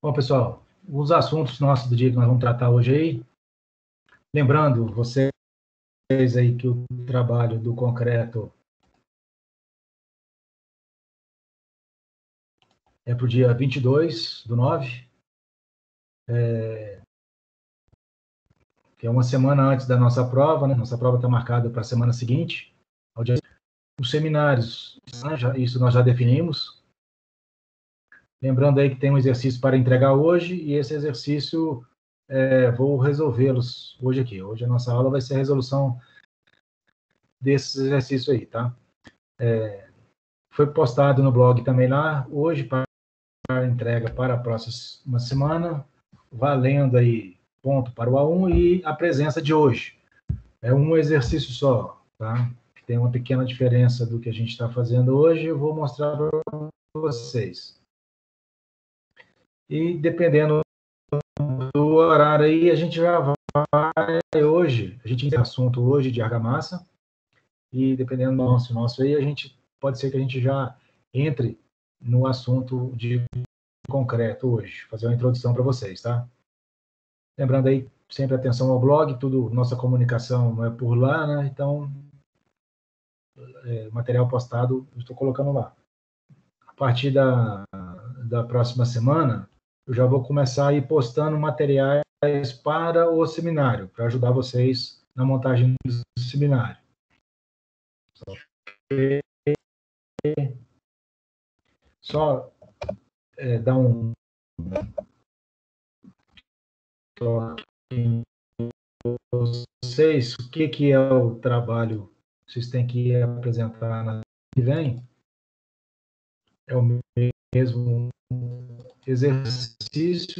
Bom, pessoal, os assuntos nossos do dia que nós vamos tratar hoje aí, lembrando vocês aí que o trabalho do concreto é para o dia 22/9, que é uma semana antes da nossa prova, né? Nossa prova está marcada para a semana seguinte. Os seminários, né? Isso nós já definimos. Lembrando aí que tem um exercício para entregar hoje, e esse exercício vou resolvê-los hoje aqui. Hoje a nossa aula vai ser a resolução desses exercícios aí, tá? Foi postado no blog também lá, hoje, para entrega para a próxima semana, valendo aí ponto para o A1 e a presença de hoje. É um exercício só, tá? Tem uma pequena diferença do que a gente está fazendo hoje, eu vou mostrar para vocês. E dependendo do horário aí, a gente já vai hoje, a gente tem assunto hoje de argamassa, e dependendo do nosso aí, pode ser que a gente já entre no assunto de concreto hoje, fazer uma introdução para vocês, tá? Lembrando aí, sempre atenção ao blog, tudo, nossa comunicação é por lá, né? Então, material postado, eu estou colocando lá. A partir da próxima semana, eu já vou começar a ir postando materiais para o seminário, para ajudar vocês na montagem do seminário. Só dar um toque em vocês, o que é o trabalho que vocês têm que apresentar na que vem. É o mesmo exercício.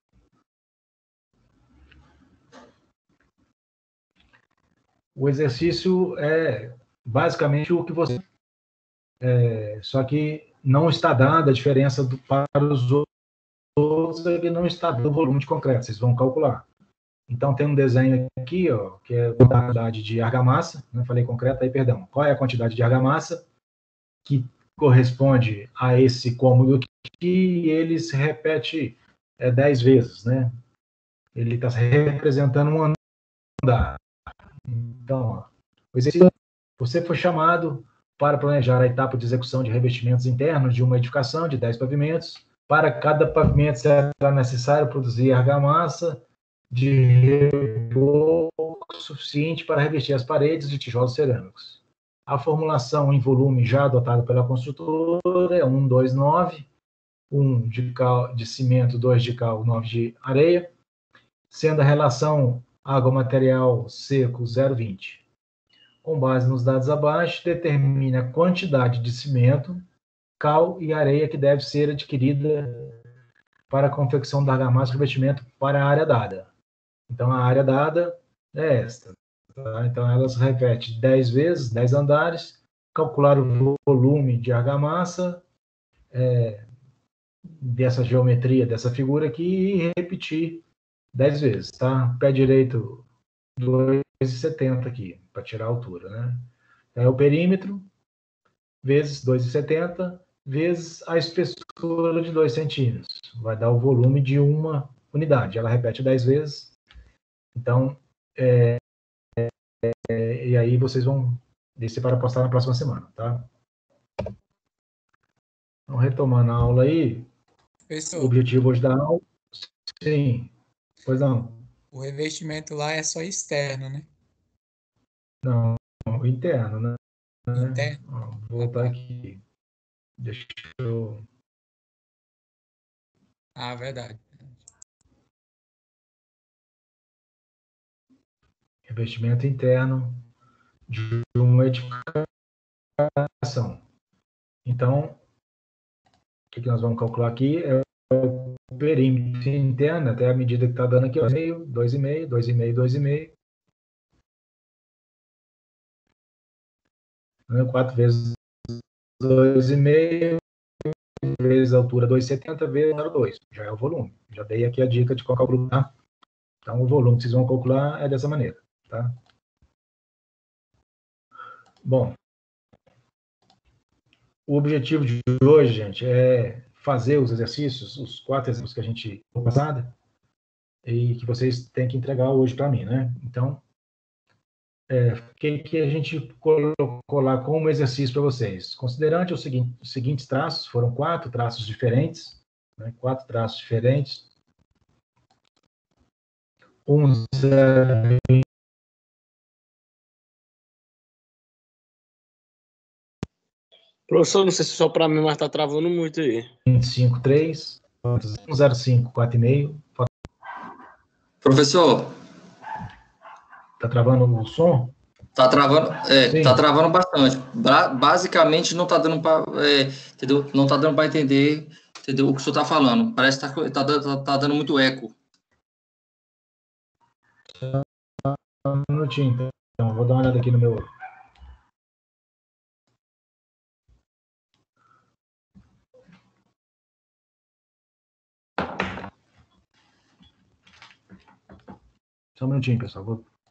O exercício é basicamente o que você... só que não está dada a diferença para os outros, é que não está dando o volume de concreto, vocês vão calcular. Então, tem um desenho aqui, ó, que é a quantidade de argamassa, não falei concreto, aí, perdão. Qual é a quantidade de argamassa que corresponde a esse cômodo que ele se repete 10 vezes, né? Ele está representando um andar. Então, ó, o exercício, você foi chamado para planejar a etapa de execução de revestimentos internos de uma edificação de 10 pavimentos. Para cada pavimento será necessário produzir argamassa de reboco suficiente para revestir as paredes de tijolos cerâmicos. A formulação em volume já adotada pela construtora é 1,29, 1 de cimento, 2 de cal, 9 de areia, sendo a relação água-material seco 0,20. Com base nos dados abaixo, determine a quantidade de cimento, cal e areia que deve ser adquirida para a confecção da argamassa de revestimento para a área dada. Então, a área dada é esta. Tá? Então, ela se repete 10 vezes, 10 andares, calcular o volume de argamassa dessa geometria, dessa figura aqui, e repetir 10 vezes. Tá? Pé direito, 2,70 aqui, para tirar a altura. Né? É o perímetro, vezes 2,70, vezes a espessura de 2 centímetros. Vai dar o volume de uma unidade. Ela repete 10 vezes. Então, e aí vocês vão descer para postar na próxima semana, tá? Então, retomando a aula aí, Professor, o objetivo hoje da aula, sim, pois não, o revestimento lá é só externo, né? não, o interno, né? Interno? Ó, vou Ah, voltar tá. aqui, deixa eu... Ah, verdade. Revestimento interno de uma edificação. Então, o que nós vamos calcular aqui é o perímetro interno, até a medida que está dando aqui, 2,5, 2,5, 2,5, 2,5. 4 vezes 2,5, vezes a altura 2,70, vezes 0,2. Já é o volume. Já dei aqui a dica de qual calcular. Então, o volume que vocês vão calcular é dessa maneira. Tá? Bom, o objetivo de hoje, gente, é fazer os exercícios, os 4 exemplos que a gente passada, e que vocês têm que entregar hoje para mim, né? Então, o que a gente colocou lá como exercício para vocês? Considerante os seguintes traços, foram 4 traços diferentes, né? 4 traços diferentes. Professor, não sei se só para mim, mas tá travando muito aí. 25, 3, 105, 4,5. Professor, Tá travando o som? tá travando, Sim. tá travando bastante. Basicamente não tá dando para, entendeu? Não tá dando para entender, entendeu? O que o senhor tá falando. Parece que tá dando muito eco. Um minutinho, então. Vou dar uma olhada aqui no meu. Só um minutinho, pessoal.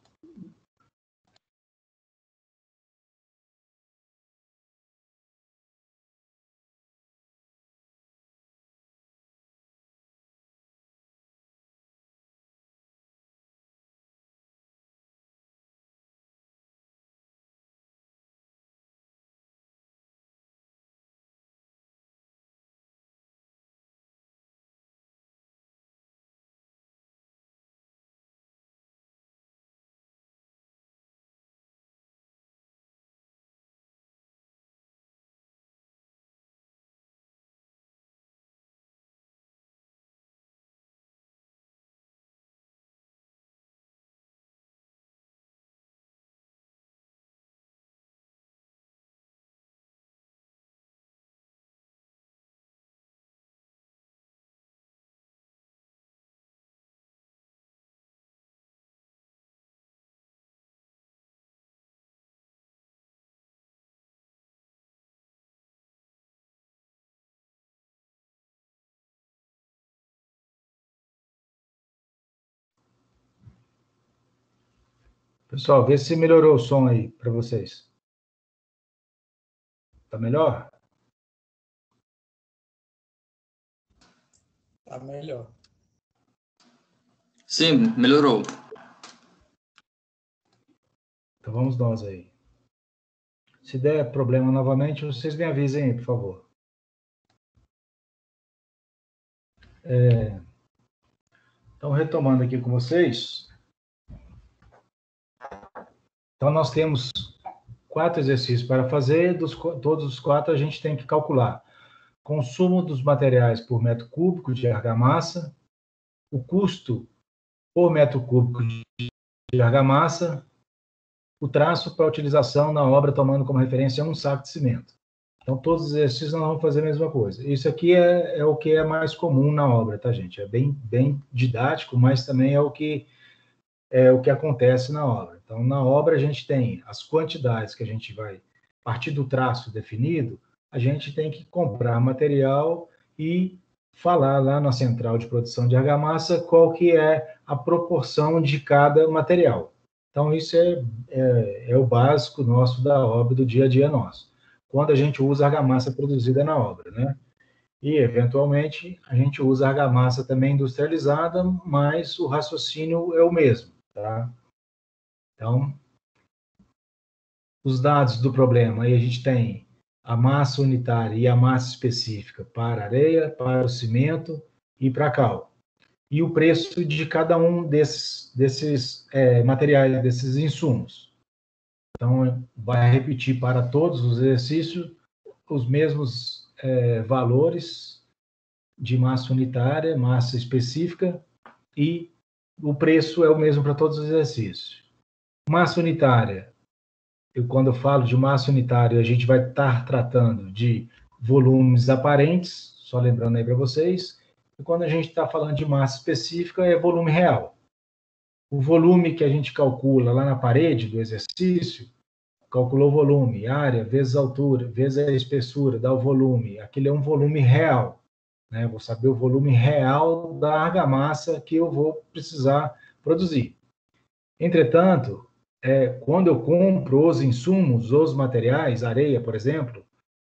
Pessoal, vê se melhorou o som aí para vocês. Tá melhor? Tá melhor. Sim, melhorou. Então vamos nós aí. Se der problema novamente, vocês me avisem aí, por favor. Então, retomando aqui com vocês. Então, nós temos 4 exercícios para fazer. Todos os 4 a gente tem que calcular consumo dos materiais por metro cúbico de argamassa, o custo por metro cúbico de argamassa, o traço para utilização na obra, tomando como referência um saco de cimento. Então, todos os exercícios nós vamos fazer a mesma coisa. Isso aqui é o que é mais comum na obra, tá, gente? É bem didático, mas também é o que acontece na obra. Então, na obra, a gente tem as quantidades que a gente vai, a partir do traço definido, a gente tem que comprar material e falar lá na central de produção de argamassa qual que é a proporção de cada material. Então, isso é o básico nosso da obra, do dia a dia nosso. Quando a gente usa argamassa produzida na obra, né? E, eventualmente, a gente usa argamassa também industrializada, mas o raciocínio é o mesmo, tá? Então, os dados do problema, aí a gente tem a massa unitária e a massa específica para areia, para o cimento e para cal. E o preço de cada um desses materiais, desses insumos. Então, vai repetir para todos os exercícios os mesmos valores de massa unitária, massa específica, e o preço é o mesmo para todos os exercícios. Massa unitária, quando eu falo de massa unitária, a gente vai estar tratando de volumes aparentes, só lembrando aí para vocês, e quando a gente está falando de massa específica, é volume real. O volume que a gente calcula lá na parede do exercício, calculou o volume, área vezes altura, vezes a espessura, dá o volume. Aquele é um volume real, né? Vou saber o volume real da argamassa que eu vou precisar produzir. Entretanto, quando eu compro os insumos, os materiais, areia, por exemplo,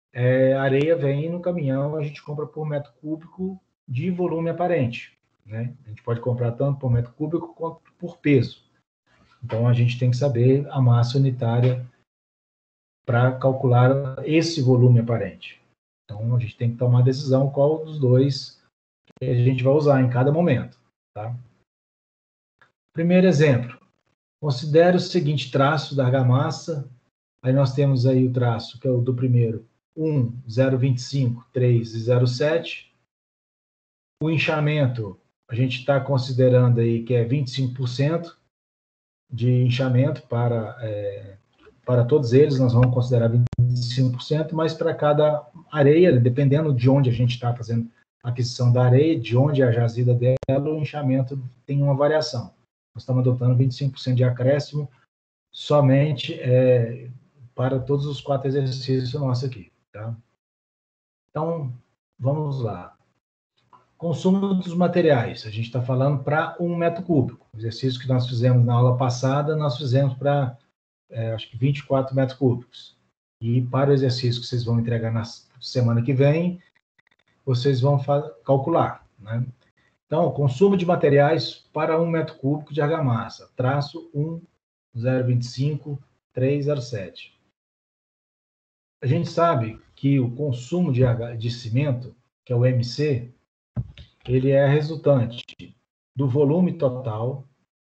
a areia vem no caminhão, a gente compra por metro cúbico de volume aparente, né? A gente pode comprar tanto por metro cúbico quanto por peso. Então, a gente tem que saber a massa unitária para calcular esse volume aparente. Então, a gente tem que tomar a decisão qual dos dois que a gente vai usar em cada momento, tá? Primeiro exemplo. Considere o seguinte traço da argamassa. Aí nós temos aí o traço, que é o do primeiro, 1, 0,25, 3 e 0,7. O inchamento, a gente está considerando aí que é 25% de inchamento para todos eles, nós vamos considerar 25%, mas para cada areia, dependendo de onde a gente está fazendo a aquisição da areia, de onde é a jazida dela, o inchamento tem uma variação. Nós estamos adotando 25% de acréscimo somente para todos os 4 exercícios nossos aqui, tá? Então, vamos lá. Consumo dos materiais. A gente está falando para 1 metro cúbico. O exercício que nós fizemos na aula passada, nós fizemos para, acho que 24 metros cúbicos. E para o exercício que vocês vão entregar na semana que vem, vocês vão calcular, né? Então, consumo de materiais para 1 metro cúbico de argamassa. Traço 1, 0,25, 307. A gente sabe que o consumo de cimento, que é o MC, ele é resultante do volume total,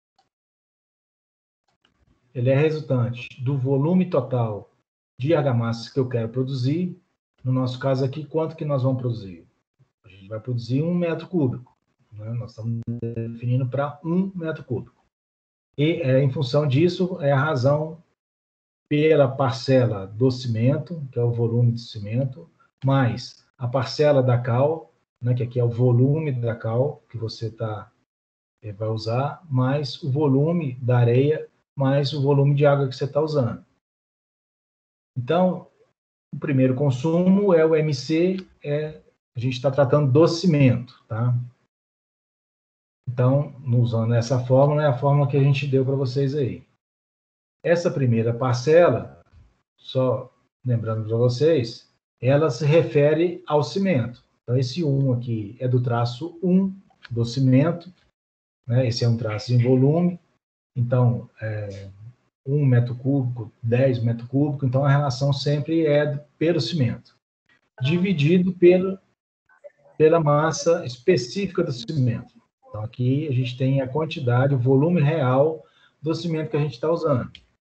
de argamassa que eu quero produzir. No nosso caso aqui, quanto que nós vamos produzir? A gente vai produzir 1 metro cúbico, né? Nós estamos definindo para 1 metro cúbico. E, em função disso, é a razão pela parcela do cimento, que é o volume de cimento, mais a parcela da cal, né, que aqui é o volume da cal que você vai usar, mais o volume da areia, mais o volume de água que você está usando. Então, o primeiro consumo é o MC, a gente está tratando do cimento, tá? Então, usando essa fórmula, é a fórmula que a gente deu para vocês aí. Essa primeira parcela, só lembrando para vocês, ela se refere ao cimento. Então, esse 1 aqui é do traço 1 do cimento, né? Esse é um traço em volume. Então, 1 metro cúbico, 10 metros cúbicos. Então, a relação sempre é pelo cimento, dividido pela massa específica do cimento. Então, aqui a gente tem a quantidade, o volume real do cimento que a gente está usando.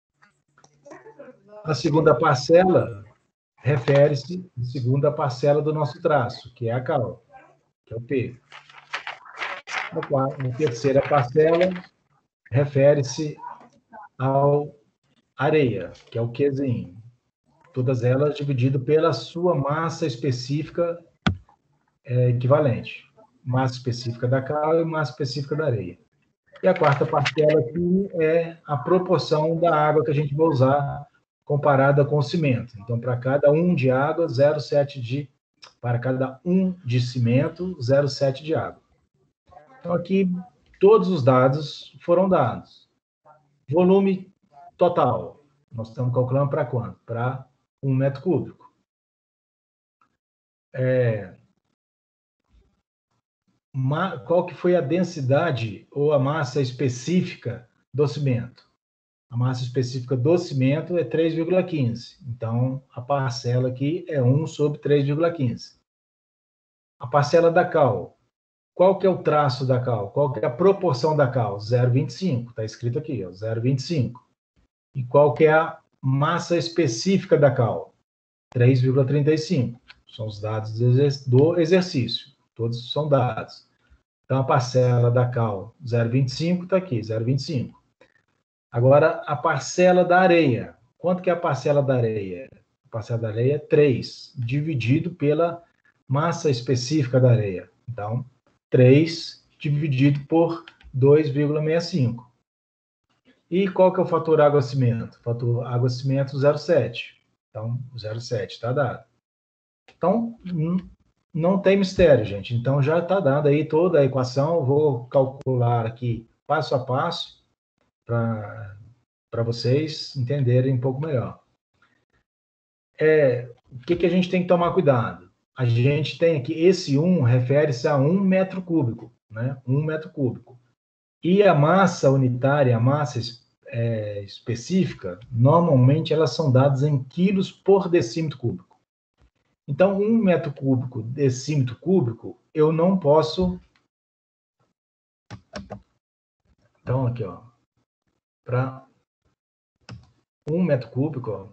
A segunda parcela refere-se à segunda parcela do nosso traço, que é a cal, que é o P. A terceira parcela refere-se ao areia, que é o Qzinho. Todas elas divididas pela sua massa específica equivalente. Massa específica da cal e massa específica da areia. E a quarta parcela aqui é a proporção da água que a gente vai usar comparada com o cimento. Então, para cada 1 de água, 0,7 para cada 1 de cimento, 0,7 de água. Então, aqui, todos os dados foram dados. Volume total, nós estamos calculando para quanto? Para 1 metro cúbico. Qual que foi a densidade ou a massa específica do cimento? A massa específica do cimento é 3,15. Então, a parcela aqui é 1 sobre 3,15. A parcela da cal. Qual que é o traço da cal? Qual que é a proporção da cal? 0,25. Está escrito aqui, 0,25. E qual que é a massa específica da cal? 3,35. São os dados do exercício. Todos são dados. Então, a parcela da cal, 0,25, está aqui, 0,25. Agora, a parcela da areia. Quanto que é a parcela da areia? A parcela da areia é 3, dividido pela massa específica da areia. Então, 3 dividido por 2,65. E qual que é o fator água-cimento? O fator água-cimento, 0,7. Então, 0,7 está dado. Então, não tem mistério, gente. Então, já está dada aí toda a equação. Eu vou calcular aqui passo a passo para vocês entenderem um pouco melhor. o que a gente tem que tomar cuidado? A gente tem aqui, esse 1 refere-se a 1 metro cúbico, né? 1 metro cúbico. E a massa unitária, a massa específica, normalmente elas são dadas em quilos por decímetro cúbico. Então, 1 metro cúbico, decímetro cúbico, eu não posso... Então, aqui, ó, para 1 metro cúbico, ó,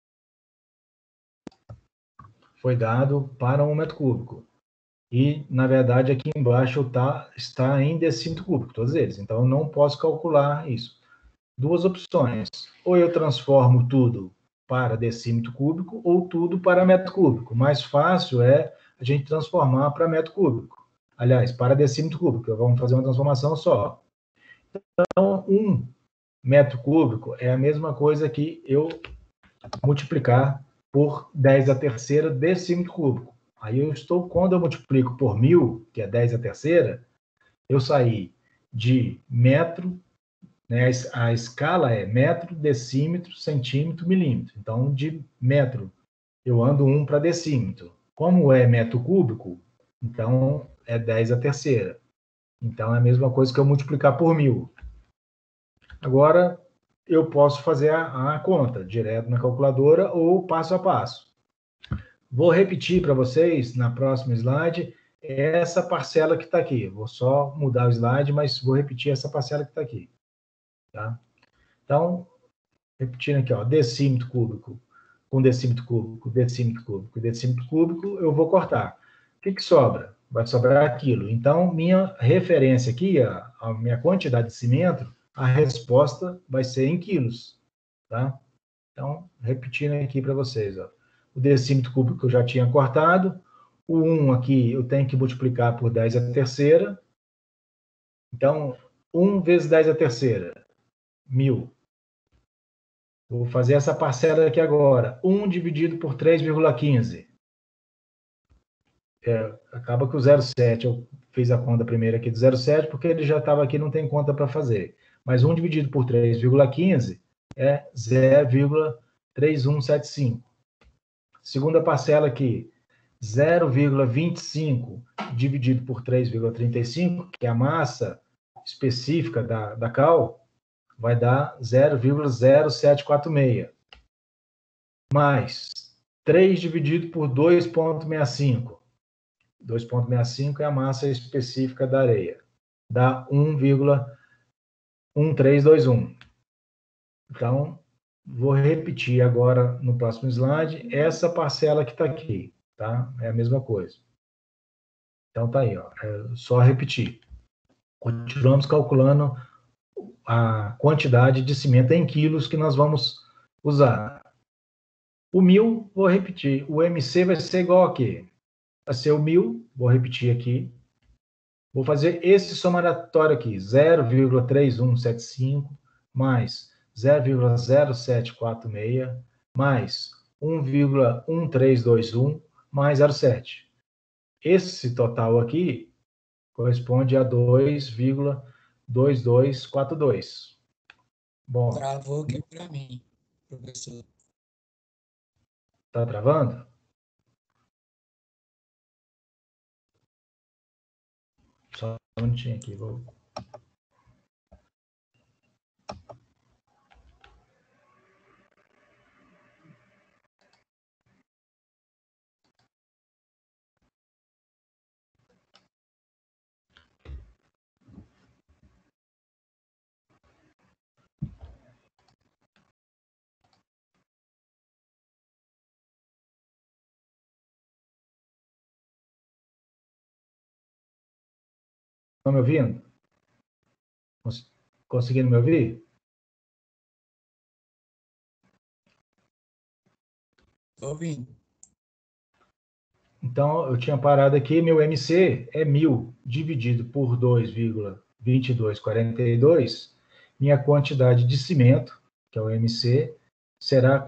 foi dado para 1 metro cúbico. E, na verdade, aqui embaixo está em decímetro cúbico, todos eles. Então, eu não posso calcular isso. Duas opções. Ou eu transformo tudo para decímetro cúbico, ou tudo para metro cúbico. O mais fácil é a gente transformar para metro cúbico. Aliás, para decímetro cúbico. Vamos fazer uma transformação só. Então, 1 metro cúbico é a mesma coisa que eu multiplicar por 10 a terceira decímetro cúbico. Aí quando eu multiplico por 1000, que é 10 a terceira, eu saí de metro, né, a escala é metro, decímetro, centímetro, milímetro. Então, de metro, eu ando 1 para decímetro. Como é metro cúbico, então é 10 a terceira. Então, é a mesma coisa que eu multiplicar por 1000. Agora, eu posso fazer a conta direto na calculadora ou passo a passo. Vou repetir para vocês, na próxima slide, essa parcela que está aqui. Vou só mudar o slide, mas vou repetir essa parcela que está aqui. Tá? Então, repetindo aqui, ó, decímetro cúbico com decímetro cúbico, decímetro cúbico, decímetro cúbico, eu vou cortar. O que sobra? Vai sobrar aquilo. Então, minha referência aqui, a minha quantidade de cimento, a resposta vai ser em quilos. Tá? Então, repetindo aqui para vocês, ó. O decímetro cúbico eu já tinha cortado. O 1 aqui eu tenho que multiplicar por 10 a terceira. Então, 1 vezes 10 a terceira, 1000. Vou fazer essa parcela aqui agora. 1 dividido por 3,15. Acaba que o 0,7, eu fiz a conta primeiro aqui do 0,7, porque ele já estava aqui, não tem conta para fazer. Mas 1 dividido por 3,15 é 0,3175. Segunda parcela aqui, 0,25 dividido por 3,35, que é a massa específica da cal, vai dar 0,0746. Mais 3 dividido por 2,65. 2,65 é a massa específica da areia. Dá 1,1321. Então, vou repetir agora no próximo slide essa parcela que está aqui, tá? É a mesma coisa. Então, tá aí, ó. É só repetir. Continuamos calculando a quantidade de cimento em quilos que nós vamos usar. O 1000, vou repetir. O MC vai ser igual a quê? Vai ser o 1000, vou repetir aqui. Vou fazer esse somatório aqui, 0,3175 mais 0,0746 mais 1,1321 mais 0,7. Esse total aqui corresponde a 2,2242. Bom, Travou aqui para mim, professor. tá travando? Só um minutinho aqui, vou... Estão me ouvindo? Conseguindo me ouvir? Estou ouvindo. Então, eu tinha parado aqui, meu MC é 1000 dividido por 2,2242. Minha quantidade de cimento, que é o MC, será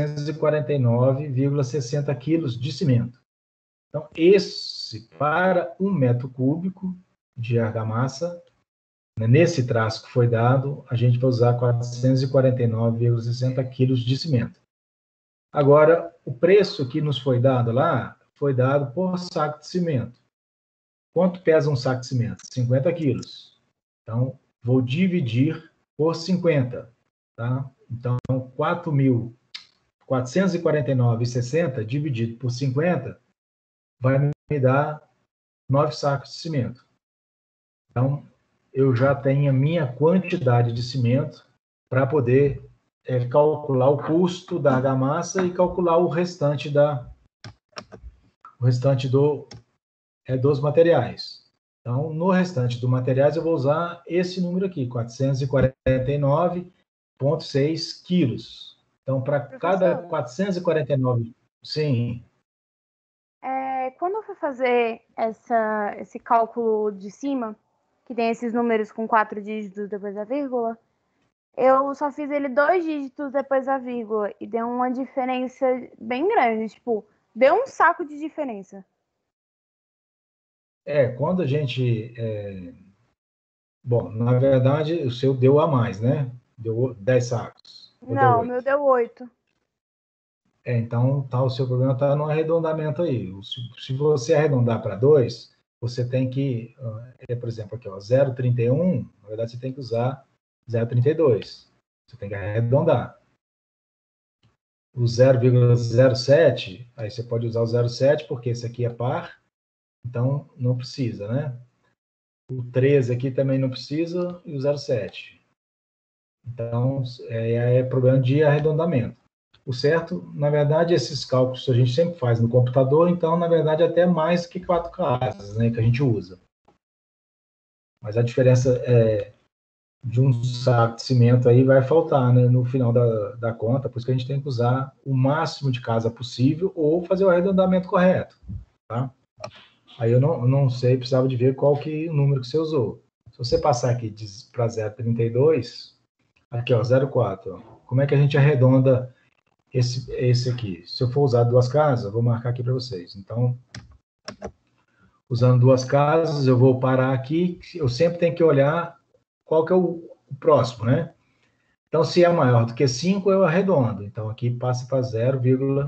449,60 quilos de cimento. Então, para 1 metro cúbico de argamassa, nesse traço que foi dado, a gente vai usar 449,60 quilos de cimento. Agora, o preço que nos foi dado lá, foi dado por saco de cimento. Quanto pesa um saco de cimento? 50 quilos. Então, vou dividir por 50, tá? Então, 4.449,60 dividido por 50 vai me dar 9 sacos de cimento. Então, eu já tenho a minha quantidade de cimento para poder calcular o custo da argamassa e calcular o restante dos materiais. Então, no restante dos materiais, eu vou usar esse número aqui, 449,6 quilos. Então, para cada 449, sim. Quando eu fui fazer esse cálculo de cima, que tem esses números com 4 dígitos depois da vírgula, eu só fiz ele 2 dígitos depois da vírgula e deu uma diferença bem grande. Tipo, deu um saco de diferença. Quando a gente... Bom, na verdade, o seu deu a mais, né? Deu 10 sacos. Não, o meu deu 8. Então, o seu problema está no arredondamento aí. Se você arredondar para 2, você tem que, por exemplo, aqui, ó, 0,31, na verdade, você tem que usar 0,32. Você tem que arredondar. O 0,07, aí você pode usar o 0,7, porque esse aqui é par, então não precisa, né? O 13 aqui também não precisa, e o 0,7. Então, é problema de arredondamento. O certo, na verdade, esses cálculos a gente sempre faz no computador, então, na verdade, até mais que 4 casas, né, que a gente usa. Mas a diferença de um saco de cimento aí vai faltar, né, no final da conta, por isso que a gente tem que usar o máximo de casa possível ou fazer o arredondamento correto, tá? Aí eu não sei, precisava de ver qual que o número que você usou. Se você passar aqui para 0,32, aqui, ó, 0,4, ó, como é que a gente arredonda esse aqui? Se eu for usar 2 casas, eu vou marcar aqui para vocês. Então, usando 2 casas, eu vou parar aqui. Eu sempre tenho que olhar qual que é o próximo, né? Então, se é maior do que 5, eu arredondo. Então, aqui passa para 0,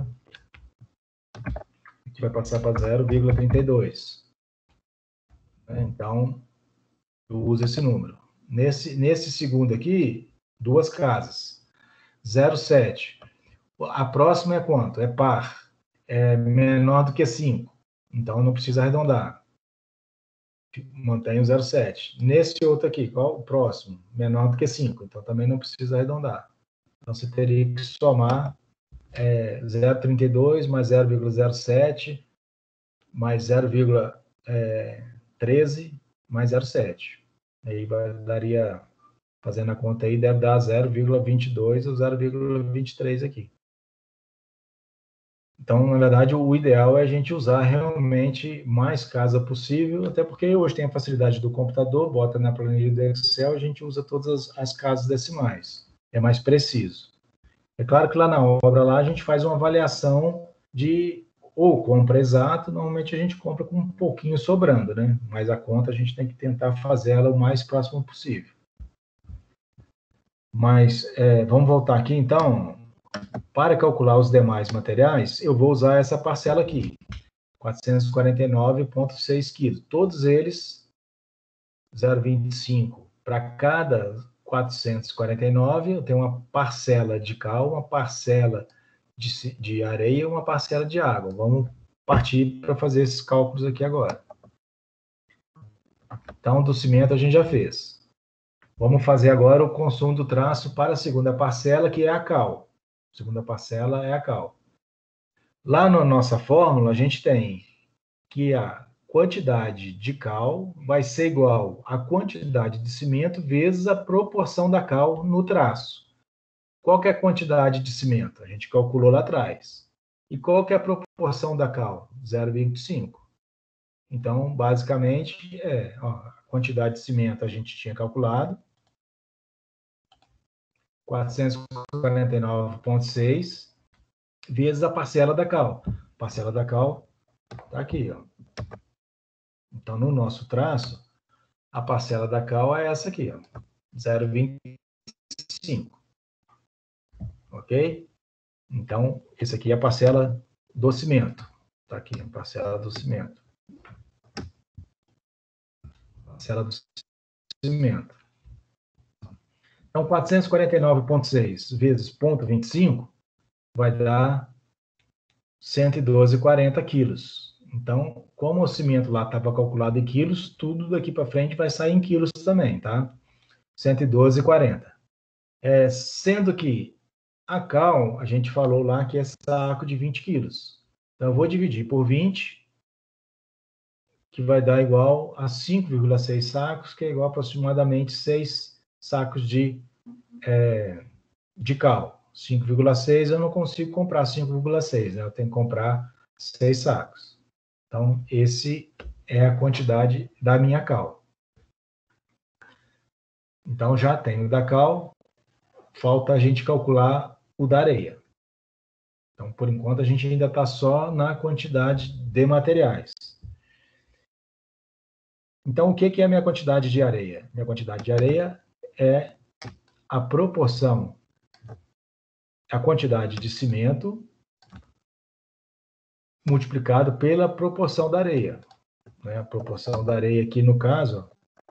aqui vai passar para 0,32. Então, eu uso esse número. Nesse segundo aqui, 2 casas. 0,7. A próxima é quanto? É par. É menor do que 5. Então, não precisa arredondar. Mantém o 0,7. Nesse outro aqui, qual o próximo? Menor do que 5. Então, também não precisa arredondar. Então, você teria que somar 0,32 mais 0,07 mais 0,13 mais 0,7. Aí daria, fazendo a conta aí, deve dar 0,22 ou 0,23 aqui. Então, na verdade, o ideal é a gente usar realmente mais casa possível, até porque hoje tem a facilidade do computador, bota na planilha do Excel, a gente usa todas as casas decimais. É mais preciso. É claro que lá na obra, lá a gente faz uma avaliação de ou compra exato, normalmente a gente compra com um pouquinho sobrando, né? Mas a conta a gente tem que tentar fazer ela o mais próximo possível. Mas vamos voltar aqui então. Para calcular os demais materiais, eu vou usar essa parcela aqui, 449,6 quilos. Todos eles 0,25. Para cada 449, eu tenho uma parcela de cal, uma parcela de areia e uma parcela de água. Vamos partir para fazer esses cálculos aqui agora. Então, do cimento a gente já fez. Vamos fazer agora o consumo do traço para a segunda parcela, que é a cal. A segunda parcela é a cal. Lá na nossa fórmula, a gente tem que a quantidade de cal vai ser igual à quantidade de cimento vezes a proporção da cal no traço. Qual que é a quantidade de cimento? A gente calculou lá atrás. E qual que é a proporção da cal? 0,25. Então, basicamente, a quantidade de cimento a gente tinha calculado, 449,6, vezes a parcela da cal. A parcela da cal está aqui, ó. Então, no nosso traço, a parcela da cal é essa aqui, ó, 0,25. Ok? Então, esse aqui é a parcela do cimento. Está aqui, a parcela do cimento. Parcela do cimento. Então, 449,6 vezes 0,25 vai dar 112,40 quilos. Então, como o cimento lá estava calculado em quilos, tudo daqui para frente vai sair em quilos também, tá? 112,40. Sendo que a cal, a gente falou lá que é saco de 20 quilos. Então, eu vou dividir por 20, que vai dar igual a 5,6 sacos, que é igual a aproximadamente 6 sacos de cal. 5,6 eu não consigo comprar 5,6, né? Eu tenho que comprar 6 sacos. Então, esse é a quantidade da minha cal. Então, já tenho da cal, falta a gente calcular o da areia. Então, por enquanto, a gente ainda está só na quantidade de materiais. Então, o que é a minha quantidade de areia? Minha quantidade de areia é a proporção, a quantidade de cimento multiplicado pela proporção da areia. A proporção da areia aqui, no caso,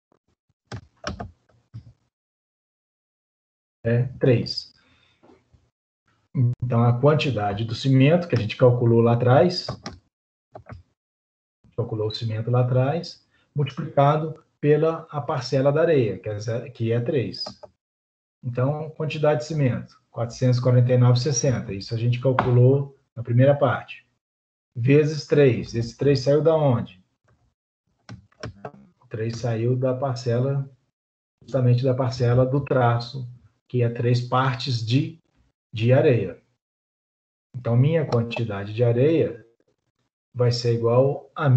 é 3. Então, a quantidade do cimento que a gente calculou lá atrás, calculou o cimento lá atrás, multiplicado pela a parcela da areia, que é 3. Então, quantidade de cimento, 449,60. Isso a gente calculou na primeira parte. Vezes 3. Esse 3 saiu da onde? O 3 saiu da parcela, justamente da parcela do traço, que é 3 partes de areia. Então, minha quantidade de areia vai ser igual a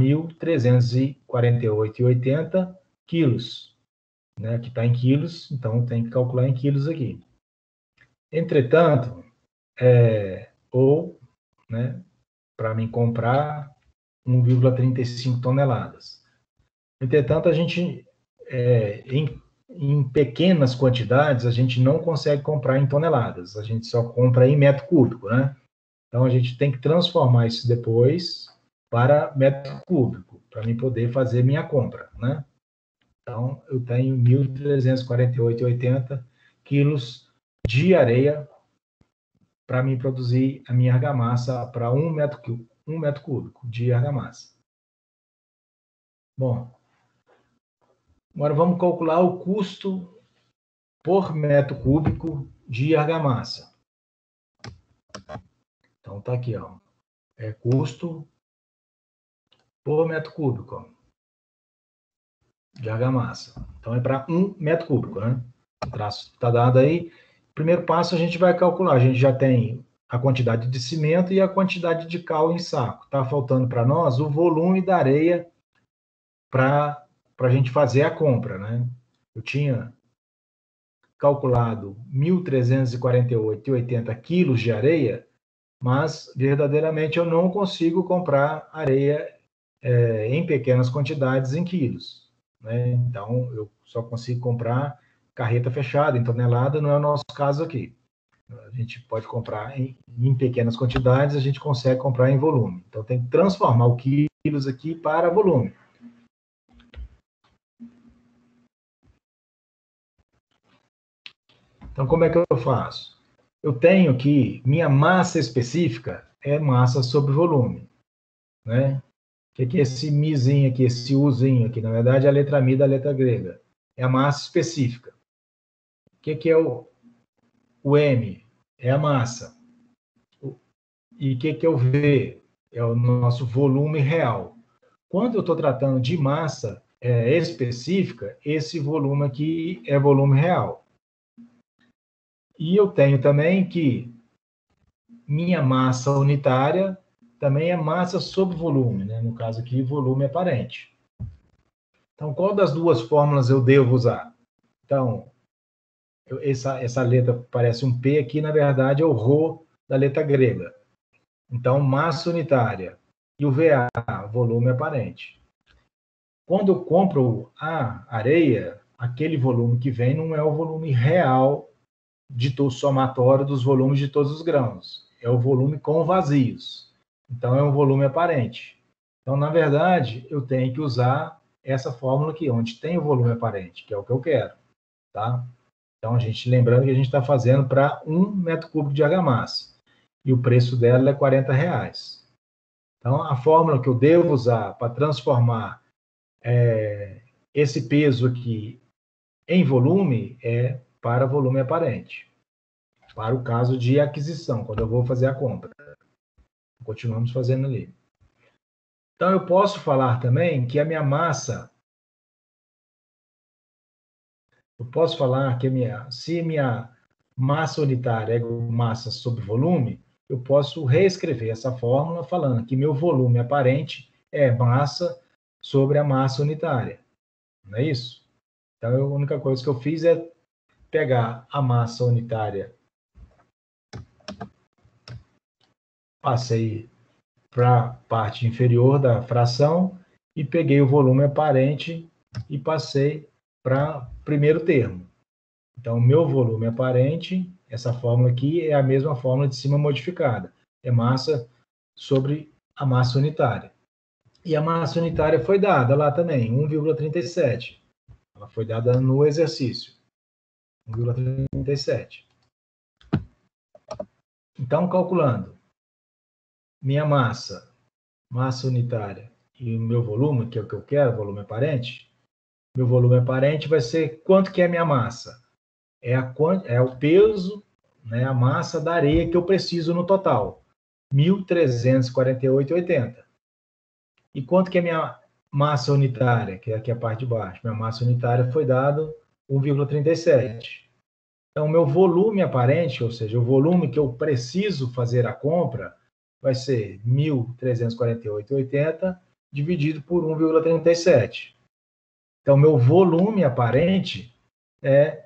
1.348,80 quilos. Né? Aqui está em quilos, então tem que calcular em quilos aqui. Entretanto, né, para mim comprar 1,35 toneladas. Entretanto, a gente, em pequenas quantidades, a gente não consegue comprar em toneladas, a gente só compra em metro cúbico, né? Então, a gente tem que transformar isso depois para metro cúbico, para mim poder fazer minha compra, né? Então, eu tenho 1.348,80 quilos de areia para mim produzir a minha argamassa para 1 metro cúbico de argamassa. Bom, agora vamos calcular o custo por metro cúbico de argamassa. Então, tá aqui, ó. É custo por metro cúbico, ó, de argamassa. Então, é para 1 metro cúbico, né? O traço está dado aí. Primeiro passo, a gente vai calcular. A gente já tem a quantidade de cimento e a quantidade de cal em saco. Está faltando para nós o volume da areia para a gente fazer a compra, né? Eu tinha calculado 1.348,80 quilos de areia, mas verdadeiramente eu não consigo comprar areia em pequenas quantidades em quilos, né? Então, eu só consigo comprar carreta fechada, em tonelada, não é o nosso caso aqui. A gente pode comprar em pequenas quantidades, a gente consegue comprar em volume. Então, tem que transformar o quilos aqui para volume. Então, como é que eu faço? Eu tenho que minha massa específica é massa sobre volume, né? O que é esse mizinho aqui, esse uzinho aqui? Na verdade, é a letra mi da letra grega. É a massa específica. O que é o M? É a massa. E o que é o V? É o nosso volume real. Quando eu estou tratando de massa específica, esse volume aqui é volume real. E eu tenho também que minha massa unitária também é massa sobre volume, né? No caso aqui, volume aparente. Então, qual das duas fórmulas eu devo usar? Então, essa letra parece um P aqui, na verdade, é o Rho da letra grega. Então, massa unitária e o VA, volume aparente. Quando eu compro a areia, aquele volume que vem não é o volume real somatório dos volumes de todos os grãos. é o volume com vazios. Então, é um volume aparente. Então, na verdade, eu tenho que usar essa fórmula aqui, onde tem o volume aparente, que é o que eu quero, tá? Então, lembrando que a gente está fazendo para 1 metro cúbico de argamassa. E o preço dela é R$40. Então, a fórmula que eu devo usar para transformar esse peso aqui em volume é para volume aparente. Para o caso de aquisição, quando eu vou fazer a compra. Continuamos fazendo ali. Então, eu posso falar também que a minha massa... Eu posso falar que se minha massa unitária é massa sobre volume, eu posso reescrever essa fórmula falando que meu volume aparente é massa sobre a massa unitária. Não é isso? Então, a única coisa que eu fiz é pegar a massa unitária, passei para a parte inferior da fração e peguei o volume aparente e passei para o primeiro termo. Então, o meu volume aparente, essa fórmula aqui é a mesma fórmula de cima modificada. É massa sobre a massa unitária. E a massa unitária foi dada lá também, 1,37. Ela foi dada no exercício. 1,37. Então, calculando minha massa unitária e o meu volume, que é o que eu quero, volume aparente, meu volume aparente vai ser quanto que é a minha massa? É o peso, né, a massa da areia que eu preciso no total, 1.348,80. E quanto que é a minha massa unitária, que é aqui a parte de baixo? Minha massa unitária foi dado 1,37. Então, o meu volume aparente, ou seja, o volume que eu preciso fazer a compra, vai ser 1.348,80 dividido por 1,37. Então, meu volume aparente é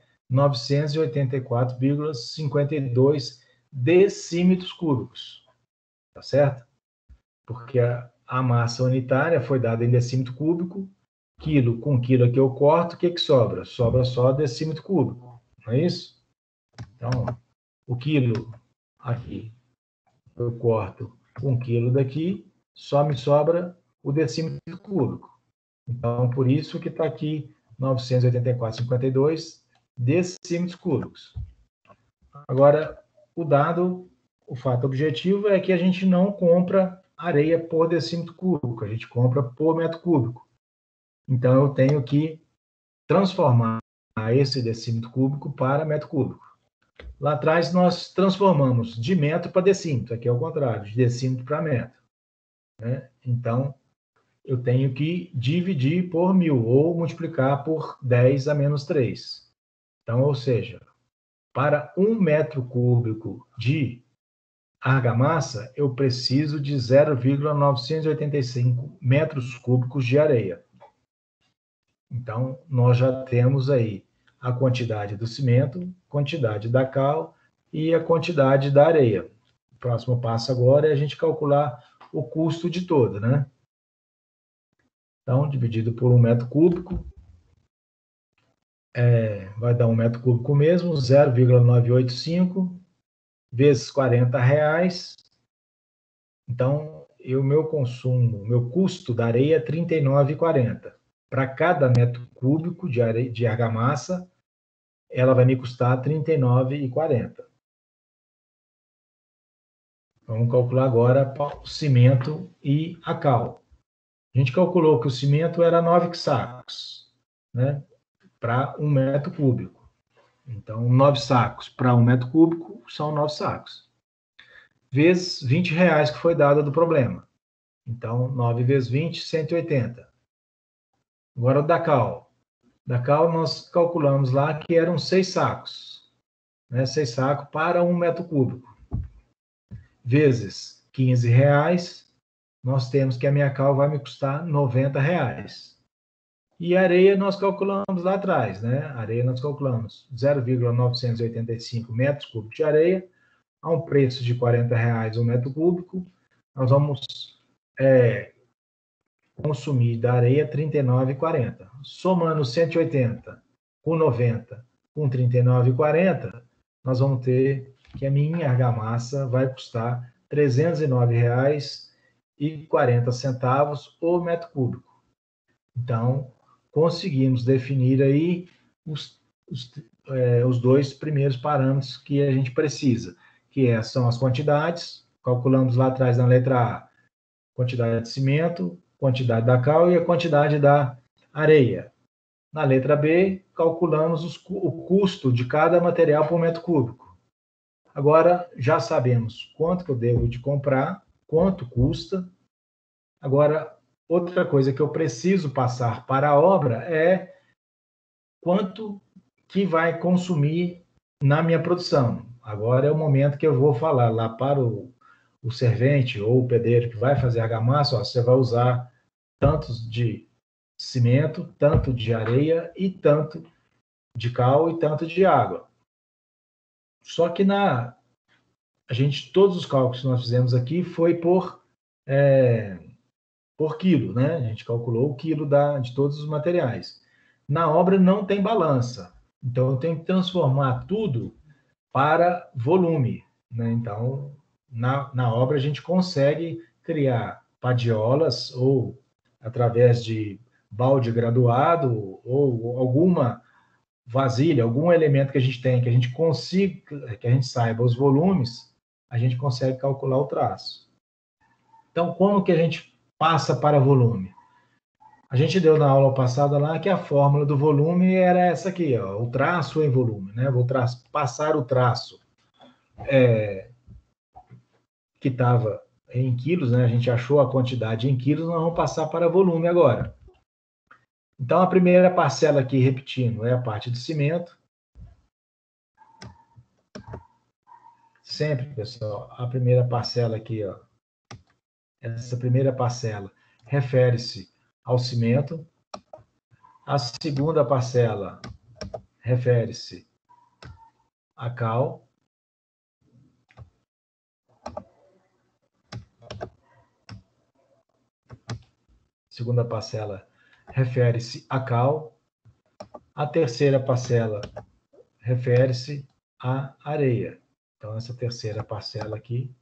984,52 decímetros cúbicos. Tá certo? Porque a massa unitária foi dada em decímetro cúbico, quilo com quilo aqui eu corto, o que sobra? Sobra só decímetro cúbico, não é isso? Então, o quilo aqui, eu corto 1 quilo daqui, só me sobra o decímetro cúbico. Então, por isso que está aqui 984,52 decímetros cúbicos. Agora, o fato objetivo é que a gente não compra areia por decímetro cúbico, a gente compra por metro cúbico. Então, eu tenho que transformar esse decímetro cúbico para metro cúbico. Lá atrás, nós transformamos de metro para decímetro, aqui é o contrário, de decímetro para metro. Né? Então, eu tenho que dividir por 1.000, ou multiplicar por 10 a menos 3. Então, ou seja, para 1 metro cúbico de argamassa, eu preciso de 0,985 metros cúbicos de areia. Então, nós já temos aí a quantidade do cimento, quantidade da cal e a quantidade da areia. O próximo passo agora é a gente calcular o custo de todo, né? Então, dividido por 1 metro cúbico, vai dar 1 metro cúbico mesmo, 0,985 vezes R$40. Então, meu custo da areia é R$ 39,40. Para cada metro cúbico de argamassa, ela vai me custar R$ 39,40. Vamos calcular agora o cimento e a cal. A gente calculou que o cimento era 9 sacos, né, para 1 metro cúbico. Então, 9 sacos para 1 metro cúbico são 9 sacos. Vezes R$20 que foi dado do problema. Então, 9 vezes 20, 180. Agora, o da cal. Da cal, nós calculamos lá que eram 6 sacos. Né, 6 sacos para 1 metro cúbico. Vezes R$15, nós temos que a minha cal vai me custar R$90. E a areia nós calculamos lá atrás, né? A areia nós calculamos 0,985 metros cúbicos de areia, a um preço de R$40 um metro cúbico, nós vamos consumir da areia R$ 39,40. Somando 180 com 90 com R$ 39,40, nós vamos ter que a minha argamassa vai custar R$ 309,40 o metro cúbico. Então, conseguimos definir aí os dois primeiros parâmetros que a gente precisa, que são as quantidades. Calculamos lá atrás na letra A, quantidade de cimento, quantidade da cal e a quantidade da areia. Na letra B, calculamos o custo de cada material por metro cúbico. Agora, já sabemos quanto que eu devo de comprar, quanto custa. Agora, outra coisa que eu preciso passar para a obra é quanto que vai consumir na minha produção. Agora é o momento que eu vou falar lá para o servente ou o pedreiro que vai fazer argamassa, você vai usar tantos de cimento, tanto de areia e tanto de cal e tanto de água. Só que todos os cálculos que nós fizemos aqui foi por quilo, né? A gente calculou o quilo de todos os materiais. Na obra não tem balança, então eu tenho que transformar tudo para volume, né? Então, na obra a gente consegue criar padiolas ou através de balde graduado ou alguma vasilha, algum elemento que a gente tem, que a gente consiga, que a gente saiba os volumes, a gente consegue calcular o traço. Então, como que a gente passa para volume? A gente deu na aula passada lá que a fórmula do volume era essa aqui, ó, o traço em volume, né? Vou passar o traço que estava em quilos, né? A gente achou a quantidade em quilos, nós vamos passar para volume agora. Então, a primeira parcela aqui, repetindo, é a parte do cimento. Sempre, pessoal, a primeira parcela aqui, ó, essa primeira parcela refere-se ao cimento. A segunda parcela refere-se a cal. Segunda parcela refere-se a cal. A terceira parcela refere-se à areia. Então, essa terceira parcela aqui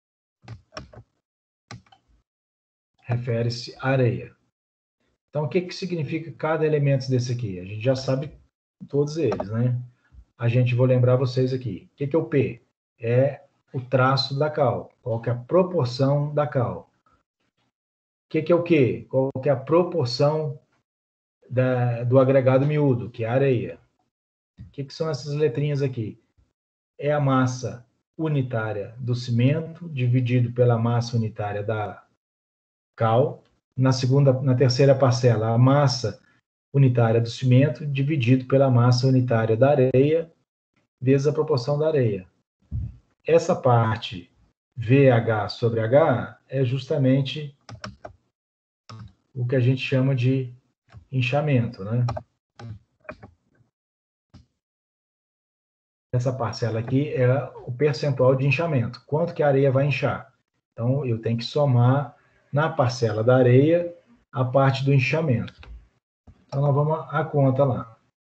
refere-se à areia. Então, o que significa cada elemento desse aqui? A gente já sabe todos eles, né? Vou lembrar vocês aqui. O que é o P? É o traço da cal. Qual que é a proporção da cal? O que é o Q? Qual que é a proporção do agregado miúdo, que é a areia? O que são essas letrinhas aqui? É a massa unitária do cimento dividido pela massa unitária da cal. Na terceira parcela, a massa unitária do cimento dividido pela massa unitária da areia, vezes a proporção da areia. Essa parte VH sobre H é justamente o que a gente chama de inchamento, né? Essa parcela aqui é o percentual de inchamento. Quanto que a areia vai inchar? Então, eu tenho que somar na parcela da areia a parte do inchamento. Então, nós vamos à conta lá.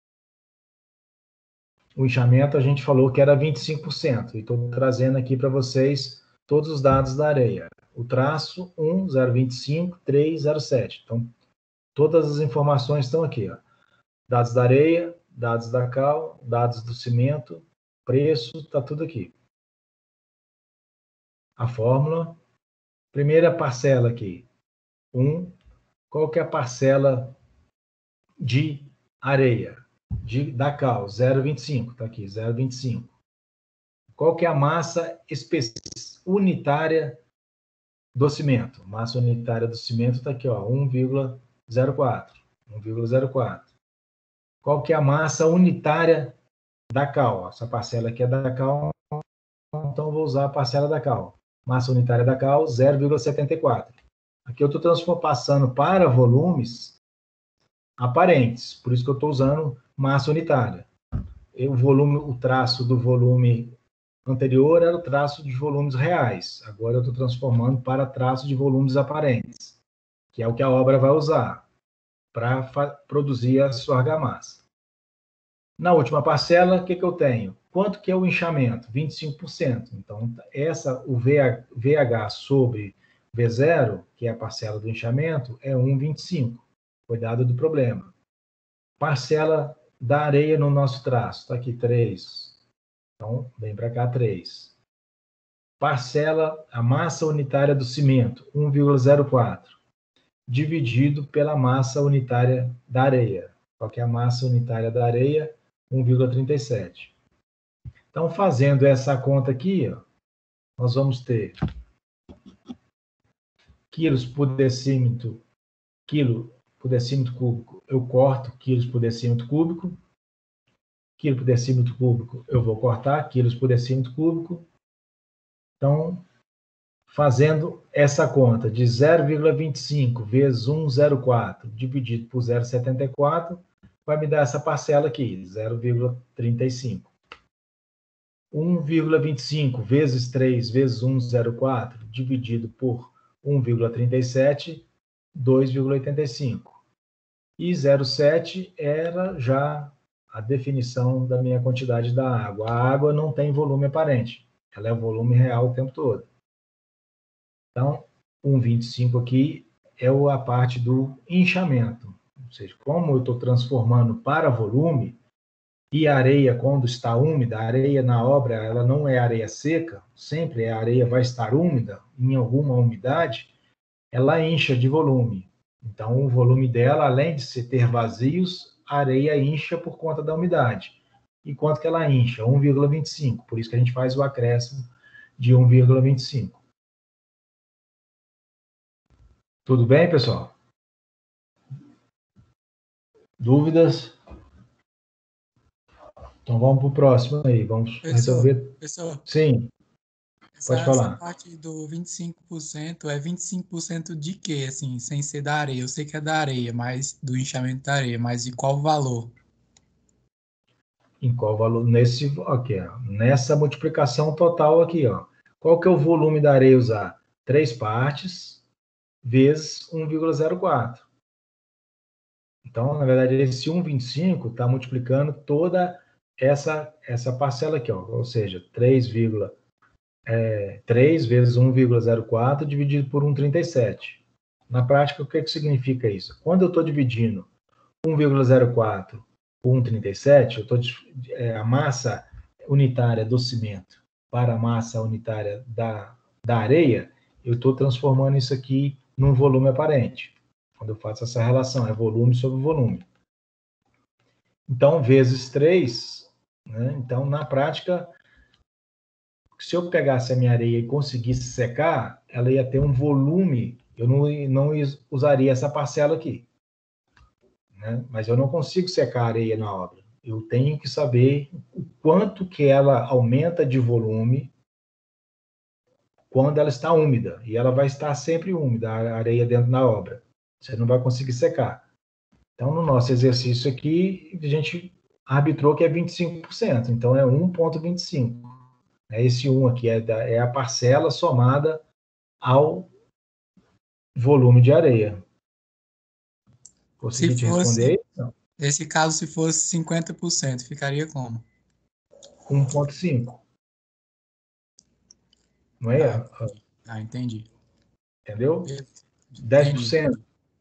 O inchamento a gente falou que era 25%. E estou trazendo aqui para vocês todos os dados da areia. O traço 1, 0,25, 3, 0,7. Então, todas as informações estão aqui, ó. Dados da areia, dados da cal, dados do cimento, preço, está tudo aqui. A fórmula. Primeira parcela aqui, 1. Qual que é a parcela de areia? Da cal, 0,25. Está aqui, 0,25. Qual que é a massa unitária do cimento? Massa unitária do cimento está aqui, ó, 1,04. 1,04. Qual que é a massa unitária da cal? Essa parcela aqui é da cal, então vou usar a parcela da cal. Massa unitária da cal, 0,74. Aqui eu estou passando para volumes aparentes, por isso que eu estou usando massa unitária. O traço do volume anterior era o traço de volumes reais. Agora eu estou transformando para traço de volumes aparentes, que é o que a obra vai usar para produzir a sua argamassa. Na última parcela, o que eu tenho? quanto que é o inchamento? 25%. Então, o VH sobre V0, que é a parcela do inchamento, é 1,25. Foi dado do problema. Parcela da areia no nosso traço. Está aqui 3. Então, vem para cá 3. Parcela, a massa unitária do cimento, 1,04. Dividido pela massa unitária da areia. Qual que é a massa unitária da areia? 1,37. Então, fazendo essa conta aqui, ó, nós vamos ter quilos por decímetro, quilo por decímetro cúbico, eu corto quilos por decímetro cúbico. Quilo por decímetro cúbico, eu vou cortar quilos por decímetro cúbico. Então, fazendo essa conta de 0,25 vezes 1,04 dividido por 0,74, vai me dar essa parcela aqui, 0,35. 1,25 vezes 3 vezes 1,04 dividido por 1,37, 2,85. E 0,7 era já a definição da minha quantidade da água. A água não tem volume aparente, ela é volume real o tempo todo. Então, 1,25 aqui é a parte do inchamento. Ou seja, como eu estou transformando para volume, e a areia, quando está úmida, a areia na obra, ela não é areia seca, sempre a areia vai estar úmida, em alguma umidade, ela incha de volume. Então, o volume dela, além de ter vazios, a areia incha por conta da umidade. E quanto que ela incha? 1,25. Por isso que a gente faz o acréscimo de 1,25. Tudo bem, pessoal? Dúvidas? Então vamos para o próximo aí. Vamos resolver. Professor, Sim, pode falar. Essa parte do 25% é 25% de quê, assim, sem ser da areia? Eu sei que é da areia, mas do inchamento da areia, mas de qual valor? Em qual valor? Aqui, ó, nessa multiplicação total aqui, ó. Qual que é o volume da areia usar? 3 partes vezes 1,04. Então, na verdade, esse 1,25 está multiplicando toda essa parcela aqui, ó, ou seja, 3 vezes 1,04 dividido por 1,37. Na prática, o que significa isso? Quando eu estou dividindo 1,04 por 1,37, a massa unitária do cimento para a massa unitária da areia, eu estou transformando isso aqui num volume aparente. Quando eu faço essa relação, é volume sobre volume. Então, vezes 3, né? Então, na prática, se eu pegasse a minha areia e conseguisse secar, ela ia ter um volume, eu não usaria essa parcela aqui. Né? Mas eu não consigo secar a areia na obra. Eu tenho que saber o quanto que ela aumenta de volume quando ela está úmida. E ela vai estar sempre úmida, a areia dentro da obra. Você não vai conseguir secar. Então, no nosso exercício aqui, a gente arbitrou que é 25%. Então, é 1,25. Esse 1 aqui é a parcela somada ao volume de areia. Consegui te responder aí? Não. Nesse caso, se fosse 50%, ficaria como? 1,5. Não é? Entendi. Entendeu? 10%.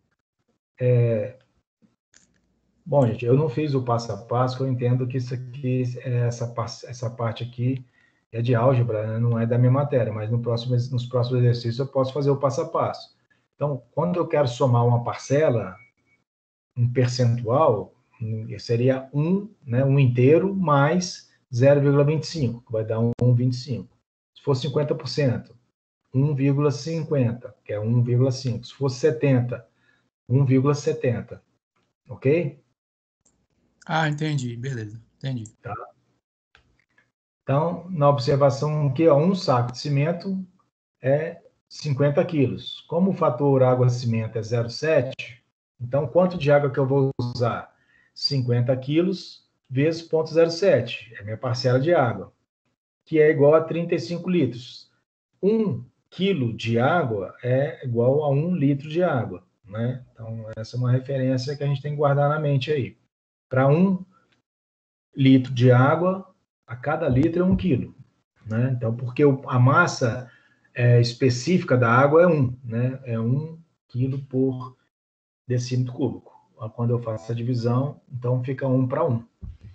Bom, gente, eu não fiz o passo a passo, eu entendo que isso aqui, essa parte aqui é de álgebra, né? Não é da minha matéria, mas nos próximos exercícios eu posso fazer o passo a passo. Então, quando eu quero somar uma parcela, um percentual, seria 1, né, 1 inteiro mais 0,25, que vai dar 1,25. Se for 50%, 1,50, que é 1,5. Se for 70, 1,70. Ok? Entendi. Beleza. Entendi. Tá. Então, na observação aqui, ó, um saco de cimento é 50 quilos. Como o fator água-cimento é 0,7, então quanto de água que eu vou usar? 50 quilos vezes 0,07, é minha parcela de água, que é igual a 35 litros. 1 quilo de água é igual a 1 litro de água, né? Então, essa é uma referência que a gente tem que guardar na mente aí. Para 1 litro de água, a cada litro é 1 quilo, né? Então, porque a massa específica da água é 1, né? É 1 quilo por decímetro cúbico. Quando eu faço a divisão, então fica 1 para 1.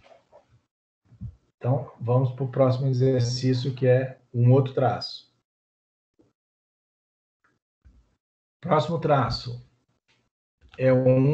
Então, vamos para o próximo exercício, que é um outro traço. Próximo traço é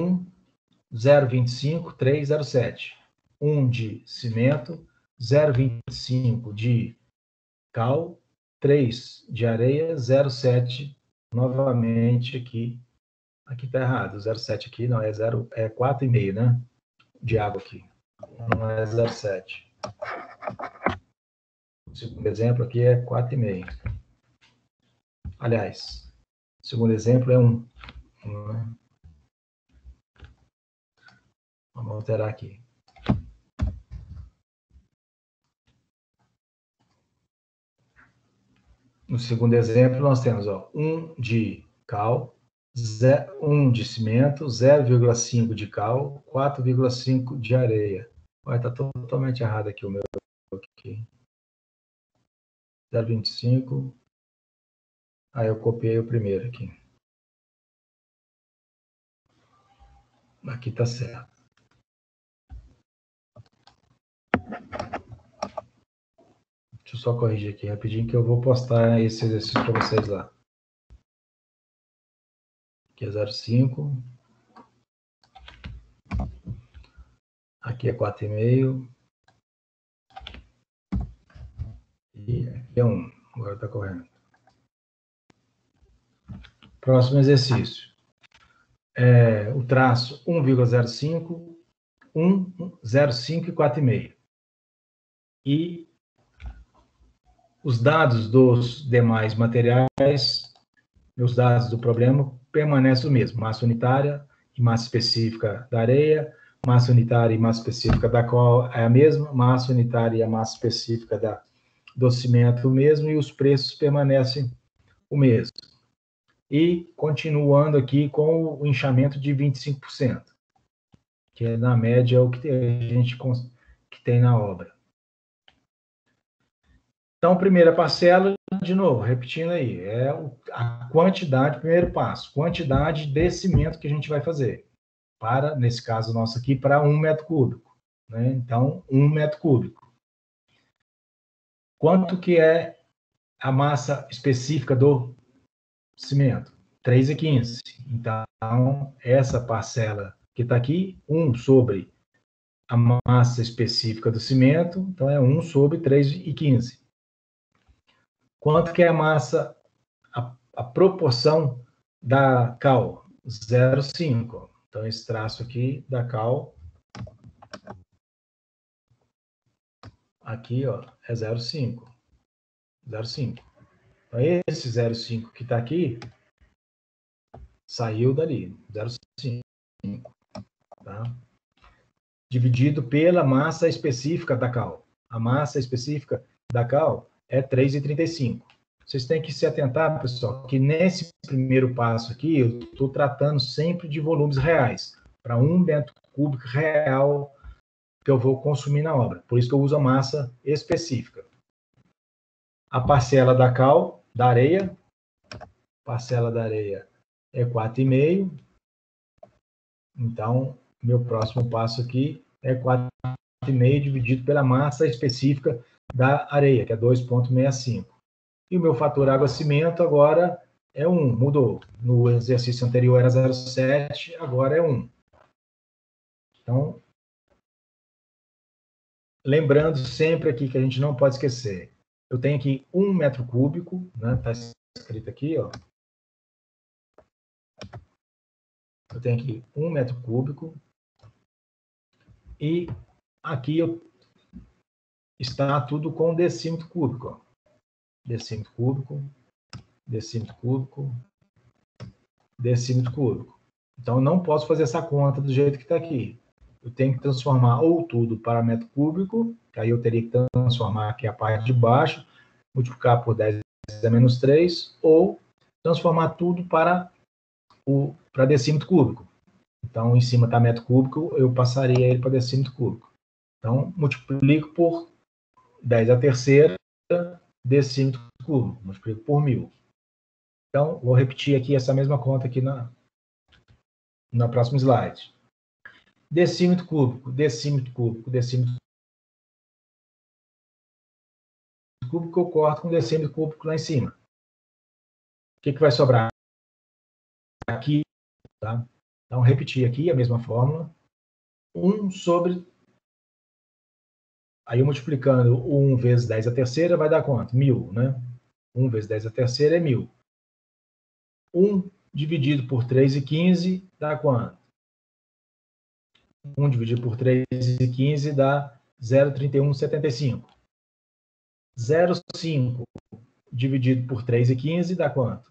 0,25,307. 1 de cimento, 0,25 de cal, 3 de areia, 0,7 novamente aqui. Aqui está errado, 0,7 aqui não, é 4,5, né? De água aqui. Não é 0,7. O segundo exemplo aqui é 4,5. Aliás, o segundo exemplo é 1. Vamos alterar aqui. No segundo exemplo, nós temos 1 de cal, 1 de cimento, 0,5 de cal, 4,5 de areia. Está totalmente errado aqui o meu. Aqui. 0,25. Aí eu copiei o primeiro aqui. Aqui está certo. Deixa eu só corrigir aqui rapidinho que eu vou postar esse exercício para vocês lá. Aqui é 0,5. Aqui é 4,5. E aqui é 1. Agora está correndo. Próximo exercício. O traço 1,05, 1,05 e 4,5. E os dados dos demais materiais, os dados do problema, permanecem o mesmo. Massa unitária e massa específica da areia, massa unitária e massa específica da cal é a mesma, massa unitária e a massa específica do cimento o mesmo, e os preços permanecem o mesmo. E continuando aqui com o inchamento de 25%, que é, na média, o que a gente tem na obra. Então, primeira parcela, de novo, repetindo aí, é a quantidade, primeiro passo, quantidade de cimento que a gente vai fazer. Nesse caso nosso aqui, para 1 metro cúbico. Né? Então, 1 metro cúbico. Quanto que é a massa específica do cimento? 3,15. Então, essa parcela que está aqui, 1 sobre a massa específica do cimento, então é 1 sobre 3,15. Quanto que é a massa, a proporção da cal? 0,5. Então, esse traço aqui da cal, aqui, é 0,5. 0,5. Então, esse 0,5 que está aqui, saiu dali, 0,5. Tá? Dividido pela massa específica da cal. A massa específica da cal é 3,35. Vocês têm que se atentar, pessoal, que nesse primeiro passo aqui, eu estou tratando sempre de volumes reais, para 1 metro cúbico real que eu vou consumir na obra. Por isso que eu uso a massa específica. A parcela da cal, da areia, parcela da areia é 4,5. Então, meu próximo passo aqui é 4,5 dividido pela massa específica da areia, que é 2,65. E o meu fator água-cimento agora é 1, mudou. No exercício anterior era 0,7, agora é 1. Então, lembrando sempre aqui que a gente não pode esquecer. Eu tenho aqui 1 metro cúbico, né? Está escrito aqui, ó. Eu tenho aqui 1 metro cúbico. E aqui está tudo com decímetro cúbico, ó. Decímetro cúbico, decímetro cúbico, decímetro cúbico. Então, eu não posso fazer essa conta do jeito que está aqui. Eu tenho que transformar ou tudo para metro cúbico, que aí eu teria que transformar aqui a parte de baixo, multiplicar por 10 a menos 3, ou transformar tudo para decímetro cúbico. Então, em cima está metro cúbico, eu passaria ele para decímetro cúbico. Então, multiplico por 10 à terceira decímetro cúbico, multiplico por 1000. Então, vou repetir aqui essa mesma conta aqui na próxima slide. Decímetro cúbico, decímetro cúbico, decímetro cúbico, eu corto com decímetro cúbico lá em cima. O que vai sobrar? Aqui, tá? Então, repetir aqui a mesma fórmula. 1 sobre... Aí, eu multiplicando o 1 vezes 10 à terceira, vai dar quanto? 1000, né? 1 vezes 10 à terceira é 1000. 1 dividido por 3,15 dá quanto? 1 dividido por 3,15 dá 0,3175. 0,5 dividido por 3,15 dá quanto?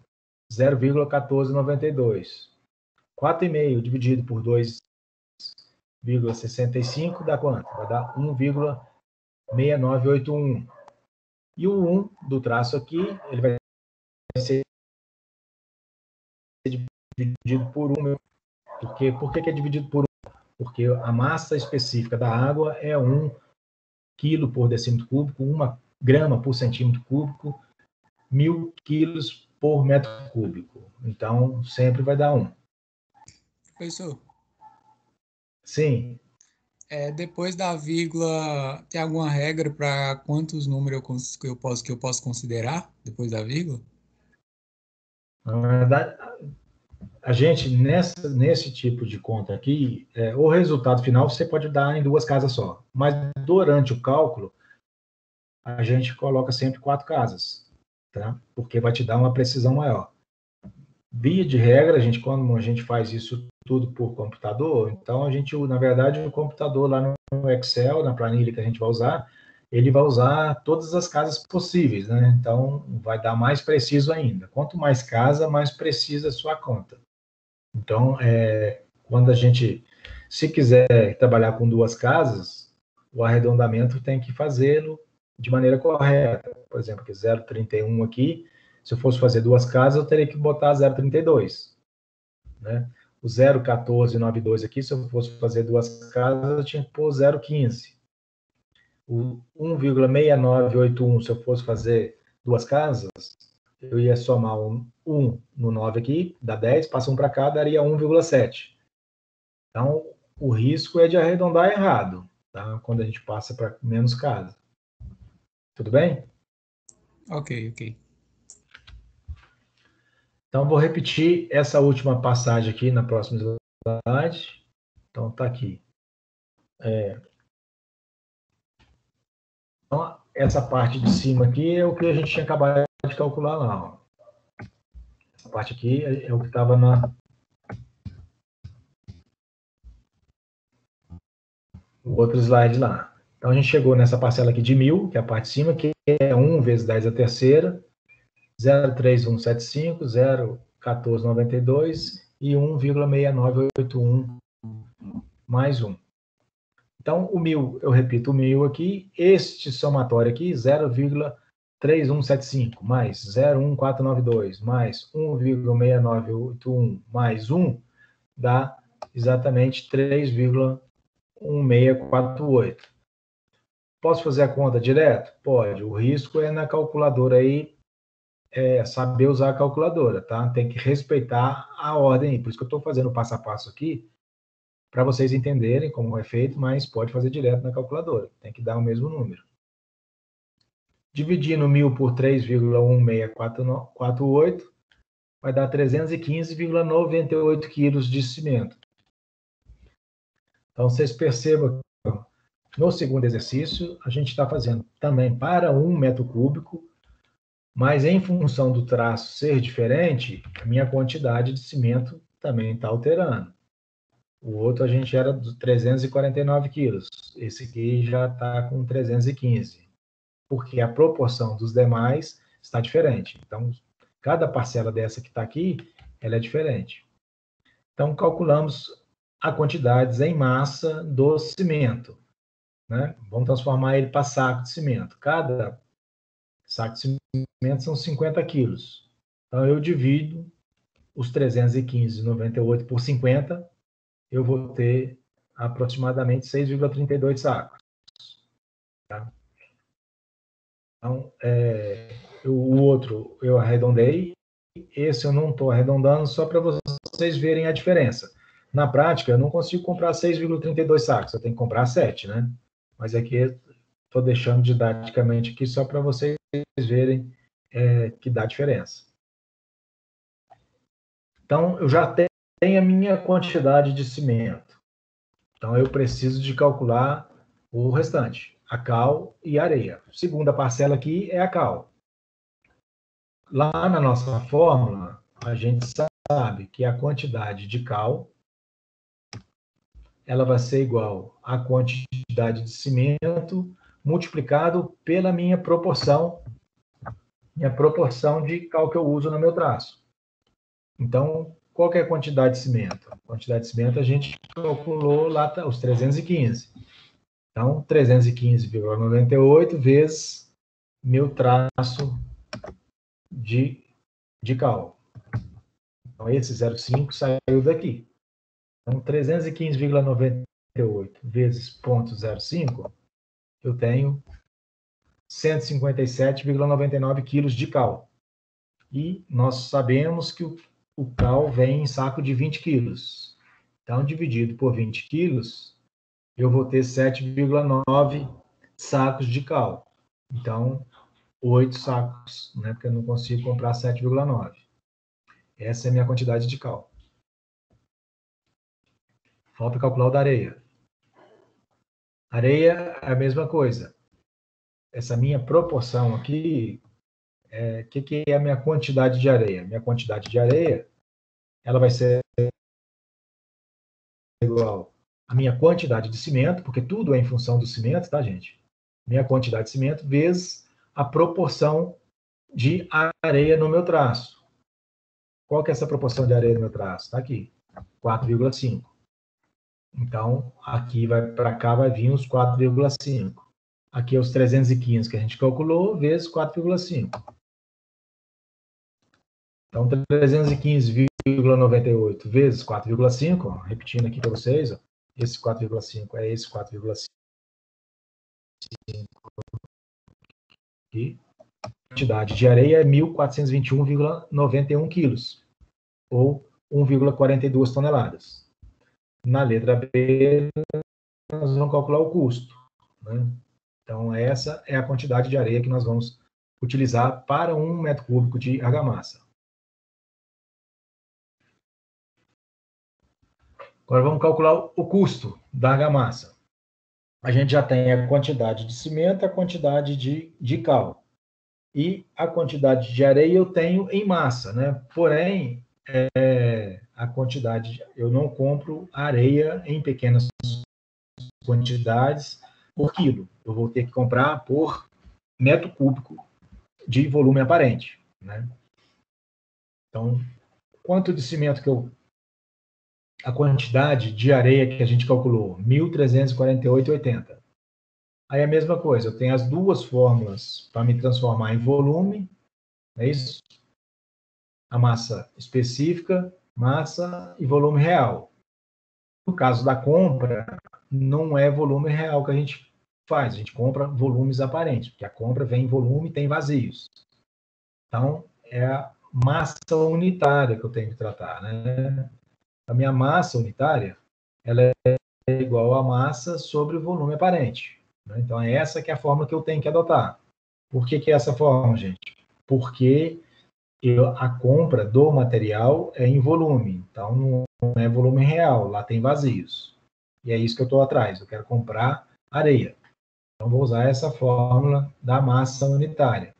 0,1492. 4,5 dividido por 2,65 dá quanto? Vai dar 1,6981. E o 1 do traço aqui, ele vai ser dividido por 1. Por que é dividido por 1? Porque a massa específica da água é 1 quilo por decímetro cúbico, 1 grama por centímetro cúbico, 1000 quilos por metro cúbico. Então, sempre vai dar 1. Professor, Sim. Depois da vírgula, tem alguma regra para quantos números que eu posso considerar depois da vírgula? Na verdade, a gente, nesse tipo de conta aqui, o resultado final você pode dar em 2 casas só. Mas durante o cálculo, a gente coloca sempre 4 casas, tá? Porque vai te dar uma precisão maior. Via de regra, quando a gente faz isso tudo por computador, então na verdade, o computador lá no Excel, na planilha que a gente vai usar, ele vai usar todas as casas possíveis, né? Então, vai dar mais preciso ainda. Quanto mais casa, mais precisa a sua conta. Então, quando a gente, se quiser trabalhar com 2 casas, o arredondamento tem que fazê-lo de maneira correta. Por exemplo, aqui 0,31 aqui, se eu fosse fazer 2 casas, eu teria que botar 0,32, né? O 0,1492 aqui, se eu fosse fazer 2 casas, eu tinha que pôr 0,15. O 1,6981, se eu fosse fazer 2 casas, eu ia somar 1 no 9 aqui, dá 10, passa 1 para cá, daria 1,7. Então, o risco é de arredondar errado, tá? Quando a gente passa para menos casas. Tudo bem? Ok. Então, vou repetir essa última passagem aqui na próxima slide. Então, está aqui. Então, essa parte de cima aqui é o que a gente tinha acabado de calcular lá. Ó. Essa parte aqui é o que estava no outro slide lá. Então, a gente chegou nessa parcela aqui de 1000, que é a parte de cima, que é 1 vezes 10 à terceira, 0,3175, 0,1492 e 1,6981 mais 1. Então, o 1000, eu repito o 1000 aqui, este somatório aqui, 0,3175 mais 0,1492 mais 1,6981 mais 1, dá exatamente 3,1648. Posso fazer a conta direto? Pode. O risco é na calculadora aí, saber usar a calculadora, tá? Tem que respeitar a ordem aí. Por isso que eu estou fazendo o passo a passo aqui, para vocês entenderem como é feito, mas pode fazer direto na calculadora. Tem que dar o mesmo número. Dividindo 1000 por 3,1648, vai dar 315,98 quilos de cimento. Então, vocês percebam que no segundo exercício, a gente está fazendo também para 1 metro cúbico, mas em função do traço ser diferente, a minha quantidade de cimento também está alterando. O outro a gente era de 349 quilos. Esse aqui já está com 315. Porque a proporção dos demais está diferente. Então, cada parcela dessa que está aqui, ela é diferente. Então, calculamos a quantidades em massa do cimento, né? Vamos transformar ele para saco de cimento. Cada saco de cimento são 50 quilos. Então, eu divido os 315,98 por 50, eu vou ter aproximadamente 6,32 sacos. Tá? o outro eu arredondei, esse eu não estou arredondando, só para vocês verem a diferença. Na prática, eu não consigo comprar 6,32 sacos, eu tenho que comprar 7, né? Mas aqui estou deixando didaticamente aqui só para vocês verem que dá diferença. Então, eu já tenho a minha quantidade de cimento. Então, eu preciso de calcular o restante, a cal e a areia. A segunda parcela aqui é a cal. Lá na nossa fórmula, a gente sabe que a quantidade de cal ela vai ser igual à quantidade de cimento multiplicado pela minha proporção de cal que eu uso no meu traço. Então, qual que é a quantidade de cimento? A quantidade de cimento a gente calculou lá os 315. Então, 315,98 vezes meu traço de cal. Então, esse 0,5 saiu daqui. Então, 315,98 vezes 0,05, eu tenho 157,99 quilos de cal. E nós sabemos que o cal vem em saco de 20 quilos. Então, dividido por 20 quilos, eu vou ter 7,9 sacos de cal. Então, 8 sacos, né? Porque eu não consigo comprar 7,9. Essa é a minha quantidade de cal. Falta calcular o da areia. Areia é a mesma coisa. Essa minha proporção aqui, que é a minha quantidade de areia? Minha quantidade de areia, ela vai ser igual à minha quantidade de cimento, porque tudo é em função do cimento, tá, gente? Minha quantidade de cimento vezes a proporção de areia no meu traço. Qual que é essa proporção de areia no meu traço? Está aqui, 4,5. Então, aqui para cá vai vir os 4,5. Aqui é os 315 que a gente calculou, vezes 4,5. Então, 315,98 vezes 4,5, repetindo aqui para vocês, ó, esse 4,5 é esse 4,5 aqui. A quantidade de areia é 1.421,91 quilos, ou 1,42 toneladas. Na letra B, nós vamos calcular o custo, né? Então, essa é a quantidade de areia que nós vamos utilizar para 1 metro cúbico de argamassa. Agora vamos calcular o custo da argamassa. A gente já tem a quantidade de cimento, a quantidade de cal. E a quantidade de areia eu tenho em massa, né? Porém, a quantidade, eu não compro areia em pequenas quantidades por quilo. Eu vou ter que comprar por metro cúbico de volume aparente, né? Então, quanto de cimento a quantidade de areia que a gente calculou, 1.348,80. Aí a mesma coisa, eu tenho as duas fórmulas para me transformar em volume, é isso? A massa específica, massa e volume real. No caso da compra, não é volume real que a gente faz, a gente compra volumes aparentes, porque a compra vem em volume e tem vazios. Então, é a massa unitária que eu tenho que tratar, né? A minha massa unitária, ela é igual a massa sobre o volume aparente, né? Então, é essa que é a forma que eu tenho que adotar. Por que é essa forma, gente? Porque a compra do material é em volume, então não é volume real, lá tem vazios. E é isso que eu estou atrás, eu quero comprar areia. Então, vou usar essa fórmula da massa unitária.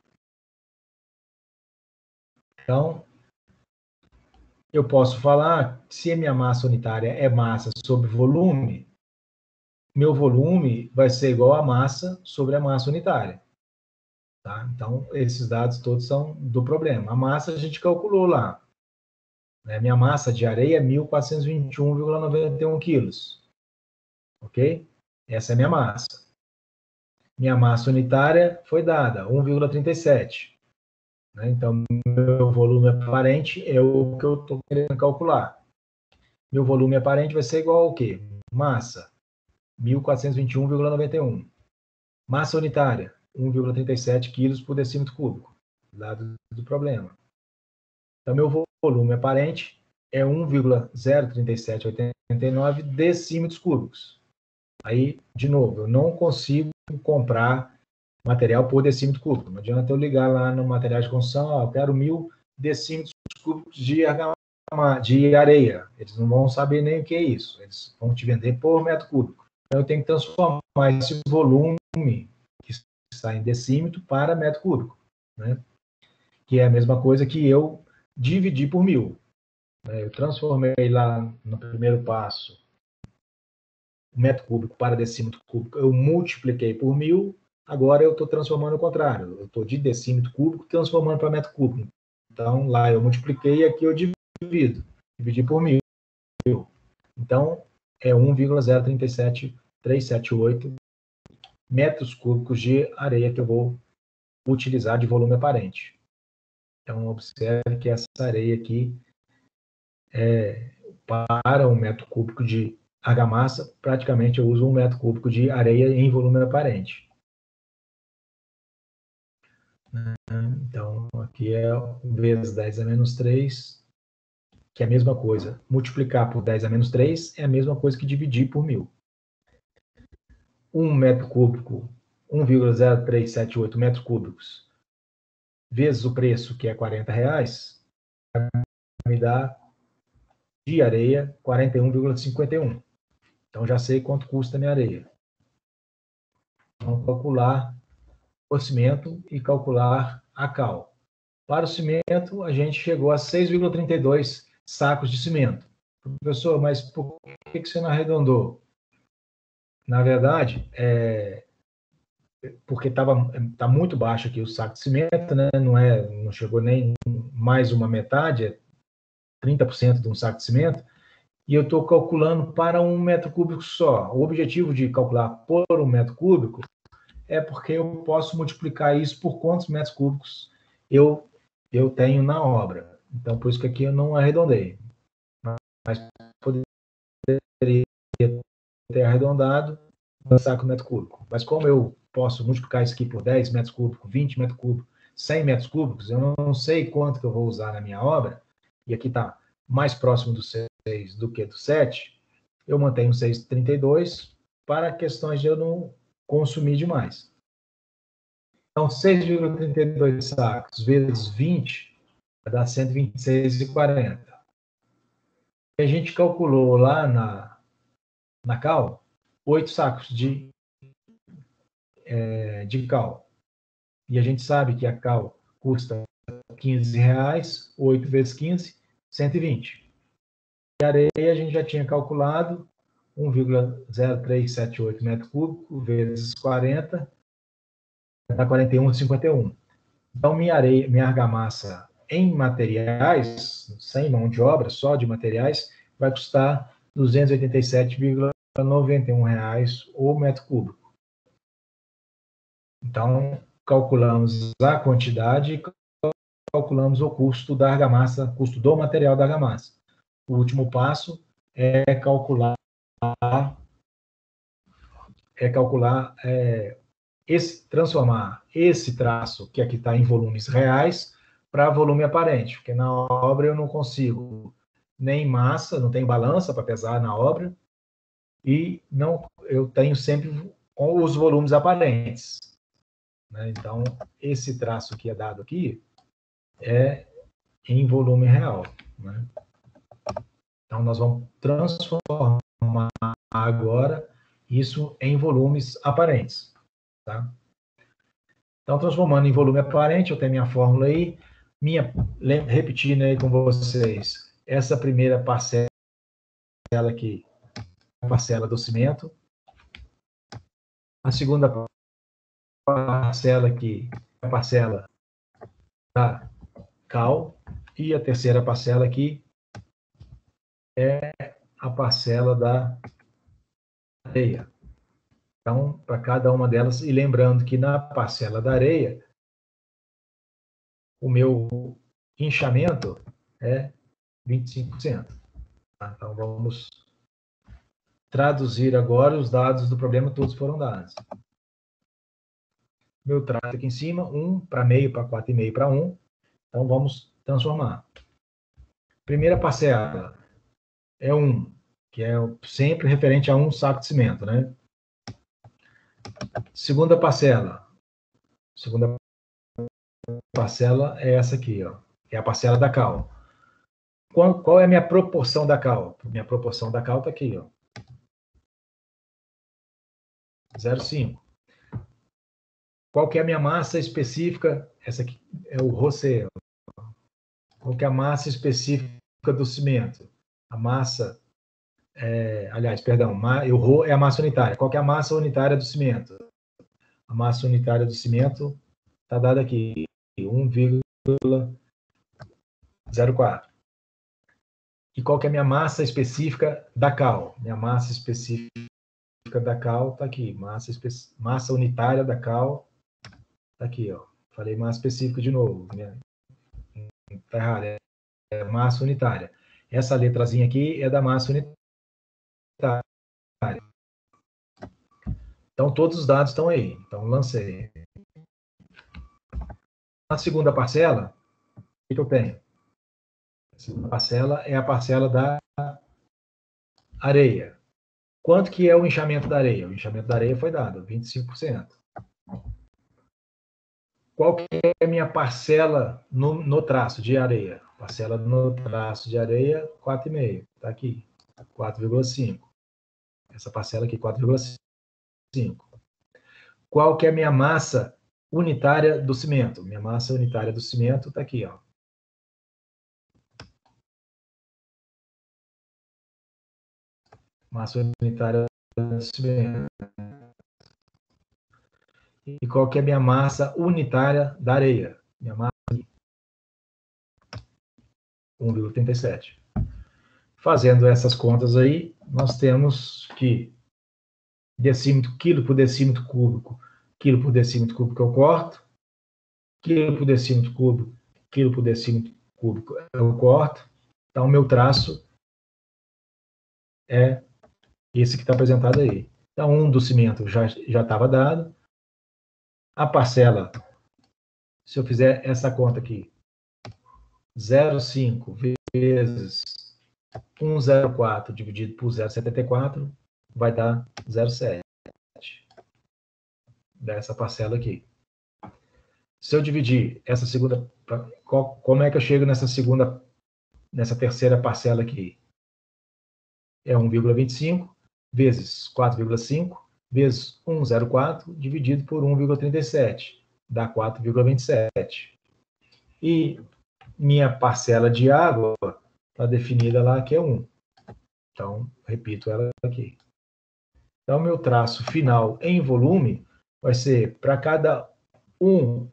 Então, eu posso falar que se a minha massa unitária é massa sobre volume, meu volume vai ser igual a massa sobre a massa unitária. Tá? Então, esses dados todos são do problema. A massa a gente calculou lá. Né? Minha massa de areia é 1.421,91 quilos. Ok? Essa é a minha massa. Minha massa unitária foi dada, 1,37. Né? Então, meu volume aparente é o que eu estou querendo calcular. Meu volume aparente vai ser igual ao quê? Massa, 1.421,91. Massa unitária, 1,37 quilos por decímetro cúbico, dado do problema. Então, meu volume aparente é 1,03789 decímetros cúbicos. Aí, de novo, eu não consigo comprar material por decímetro cúbico. Não adianta eu ligar lá no material de construção, eu quero 1.000 decímetros cúbicos de areia. Eles não vão saber nem o que é isso. Eles vão te vender por metro cúbico. Então, eu tenho que transformar esse volume que está em decímetro para metro cúbico, né? Que é a mesma coisa que eu dividi por 1.000. Eu transformei lá no primeiro passo metro cúbico para decímetro cúbico, eu multipliquei por 1.000, agora eu estou transformando o contrário, eu estou de decímetro cúbico transformando para metro cúbico. Então, lá eu multipliquei e aqui eu dividi por 1.000. Então, é 1,037378 metros cúbicos de areia que eu vou utilizar de volume aparente. Então, observe que essa areia aqui para um metro cúbico de argamassa, praticamente eu uso 1 metro cúbico de areia em volume aparente. Então, aqui é vezes 10 a menos 3, que é a mesma coisa. Multiplicar por 10 a menos 3 é a mesma coisa que dividir por 1.000. 1 metro cúbico, 1,0378 metros cúbicos, vezes o preço, que é R$40, me dá de areia 41,51. Então, já sei quanto custa a minha areia. Vamos calcular o cimento e calcular a cal. Para o cimento, a gente chegou a 6,32 sacos de cimento. Professor, mas por que você não arredondou? Na verdade, porque tá muito baixo aqui o saco de cimento, né? Não chegou nem mais uma metade, é 30% de um saco de cimento, e eu estou calculando para 1 metro cúbico só. O objetivo de calcular por 1 metro cúbico é porque eu posso multiplicar isso por quantos metros cúbicos eu tenho na obra. Então, por isso que aqui eu não arredondei. Mas poderia ter arredondado no saco metro cúbico. Mas como eu posso multiplicar isso aqui por 10 metros cúbicos, 20 metros cúbicos, 100 metros cúbicos, eu não sei quanto que eu vou usar na minha obra, e aqui está mais próximo do 6 do que do 7, eu mantenho 6,32 para questões de eu não consumir demais. Então, 6,32 sacos vezes 20 vai dar 126,40. A gente calculou lá na cal 8 sacos de cal. E a gente sabe que a cal custa R$15, 8 vezes 15, 120. E a areia a gente já tinha calculado 1,0378 metro cúbico vezes 40, dá 41,51. Então, minha argamassa em materiais, sem mão de obra, só de materiais, vai custar R$287,91 o metro cúbico. Então, calculamos a quantidade e calculamos o custo da argamassa, custo do material da argamassa. O último passo é transformar esse traço, que aqui está em volumes reais, para volume aparente, porque na obra eu não consigo nem massa, não tenho balança para pesar na obra, e eu tenho sempre com os volumes aparentes, né? Então, esse traço que é dado aqui é em volume real, né? Então, nós vamos transformar agora isso em volumes aparentes, tá? Então, transformando em volume aparente, eu tenho minha fórmula aí, repetindo aí com vocês, essa primeira parcela aqui, a parcela do cimento, a segunda parcela aqui, a parcela da cal, e a terceira parcela aqui é a parcela da areia. Então, para cada uma delas, e lembrando que na parcela da areia, o meu inchamento é 25%. Tá? Então, vamos traduzir agora os dados do problema, todos foram dados. Meu traço aqui em cima, 1 para meio, para 4,5 para 1. Então, vamos transformar. Primeira parcela é 1, que é sempre referente a um saco de cimento, né? Segunda parcela é essa aqui, ó, que é a parcela da cal. Qual é a minha proporção da cal? Minha proporção da cal está aqui, ó, 0,5. Qual que é a minha massa específica? Essa aqui é o Rosé. Qual que é a massa específica do cimento? A massa, aliás, perdão, o Rho é a massa unitária. Qual que é a massa unitária do cimento? A massa unitária do cimento está dada aqui, 1,04. E qual que é a minha massa específica da cal? Minha massa específica da cal está aqui. Massa unitária da cal está aqui, ó. Falei massa específica de novo. Está errado. É massa unitária. Essa letrazinha aqui é da massa unitária. Então, todos os dados estão aí. Então, lancei. Na segunda parcela, o que eu tenho? A segunda parcela é a parcela da areia. Quanto que é o inchamento da areia? O inchamento da areia foi dado, 25%. Qual que é a minha parcela no traço de areia? Parcela no traço de areia, 4,5. Está aqui, 4,5. Essa parcela aqui, 4,5. Qual que é a minha massa unitária do cimento? Minha massa unitária do cimento está aqui, ó. Massa unitária do cimento. E qual que é a minha massa unitária da areia? Minha massa 1,37. Fazendo essas contas aí, nós temos que decímetro, quilo por decímetro cúbico eu corto, quilo por decímetro cúbico eu corto. Então, o meu traço é esse que está apresentado aí. Então, 1 do cimento já estava dado. A parcela, se eu fizer essa conta aqui, 0,5 vezes 1,04 dividido por 0,74, vai dar 0,7 dessa parcela aqui. Se eu dividir essa segunda, como é que eu chego nessa terceira parcela aqui? É 1,25 vezes 4,5 vezes 1,04 dividido por 1,37, dá 4,27. E minha parcela de água está definida lá, que é 1. Então, repito ela aqui. Então, meu traço final em volume vai ser, para cada 1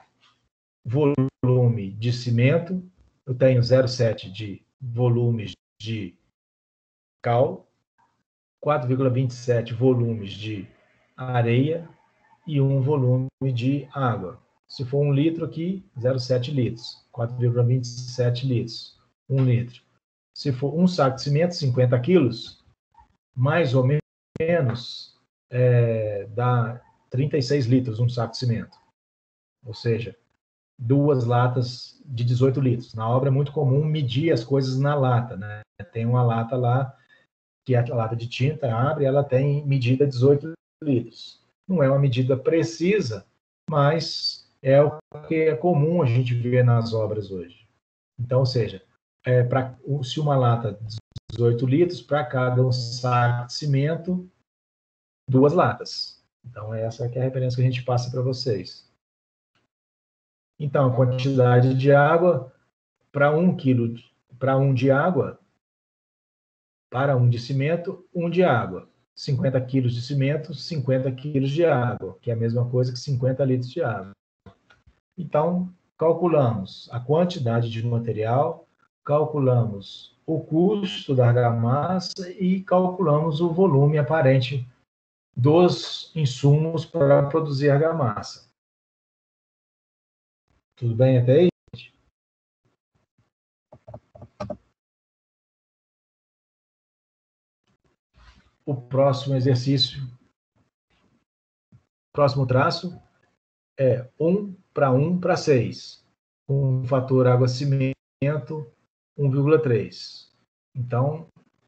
volume de cimento, eu tenho 0,7 de volumes de cal, 4,27 volumes de areia e 1 volume de água. Se for 1 litro aqui, 0,7 litros, 4,27 litros, 1 litro. Se for um saco de cimento, 50 quilos, mais ou menos, dá 36 litros um saco de cimento. Ou seja, 2 latas de 18 litros. Na obra é muito comum medir as coisas na lata, né? Tem uma lata lá, que é a lata de tinta, abre, ela tem medida 18 litros. Não é uma medida precisa, mas é o que é comum a gente ver nas obras hoje. Então, ou seja, se uma lata 18 litros, para cada um saco de cimento, 2 latas. Então, essa é a referência que a gente passa para vocês. Então, a quantidade de água para 1 quilo, para 1 de água, para 1 de cimento, 1 de água. 50 quilos de cimento, 50 quilos de água, que é a mesma coisa que 50 litros de água. Então, calculamos a quantidade de material, calculamos o custo da argamassa e calculamos o volume aparente dos insumos para produzir argamassa. Tudo bem até aí? O próximo exercício, próximo traço, é 1 para 6, com o fator água-cimento 1,3. Então,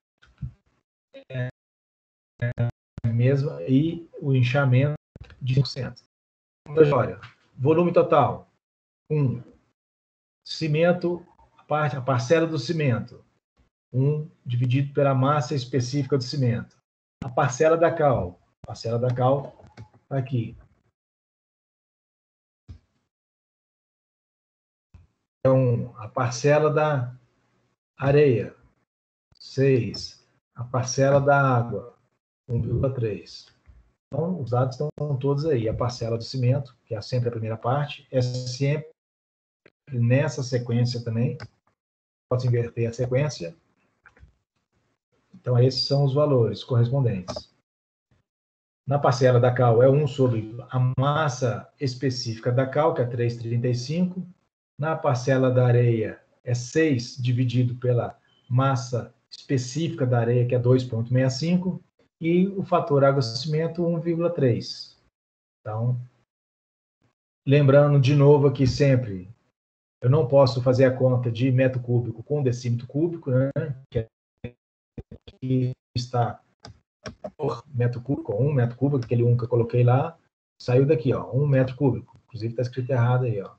é a mesma, e o inchamento de 5%. Olha, volume total, 1. Cimento, a parcela do cimento, 1 dividido pela massa específica do cimento. A parcela da cal aqui. Então, a parcela da areia, 6. A parcela da água, 1,3. Então, os dados estão todos aí. A parcela do cimento, que é sempre a primeira parte, é sempre nessa sequência também. Posso inverter a sequência. Então, esses são os valores correspondentes. Na parcela da cal é 1 sobre a massa específica da cal, que é 3,35. Na parcela da areia é 6 dividido pela massa específica da areia, que é 2,65. E o fator água-cimento, 1,3. Então, lembrando de novo aqui sempre, eu não posso fazer a conta de metro cúbico com decímetro cúbico, né? Que aqui está por metro cúbico, 1 metro cúbico, aquele 1 que eu coloquei lá, saiu daqui, ó, 1 metro cúbico. Inclusive está escrito errado aí, ó.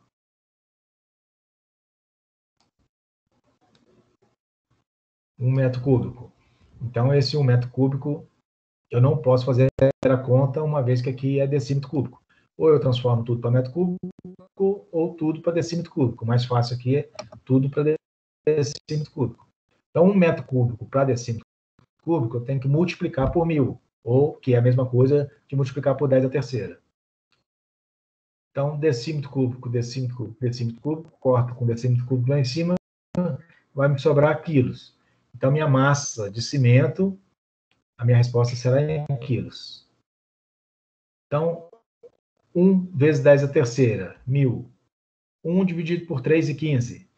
Um metro cúbico. Então, esse 1 metro cúbico, eu não posso fazer a conta, uma vez que aqui é decímetro cúbico. Ou eu transformo tudo para metro cúbico, ou tudo para decímetro cúbico. O mais fácil aqui é tudo para decímetro cúbico. Então, 1 metro cúbico para decímetro cúbico, eu tenho que multiplicar por 1000, ou, que é a mesma coisa de multiplicar por 10 à terceira. Então, decímetro cúbico, corto com decímetro cúbico lá em cima, vai me sobrar quilos. Então, minha massa de cimento, a minha resposta será em quilos. Então, 1 vezes 10 à terceira, 1000. 1 dividido por 3,15.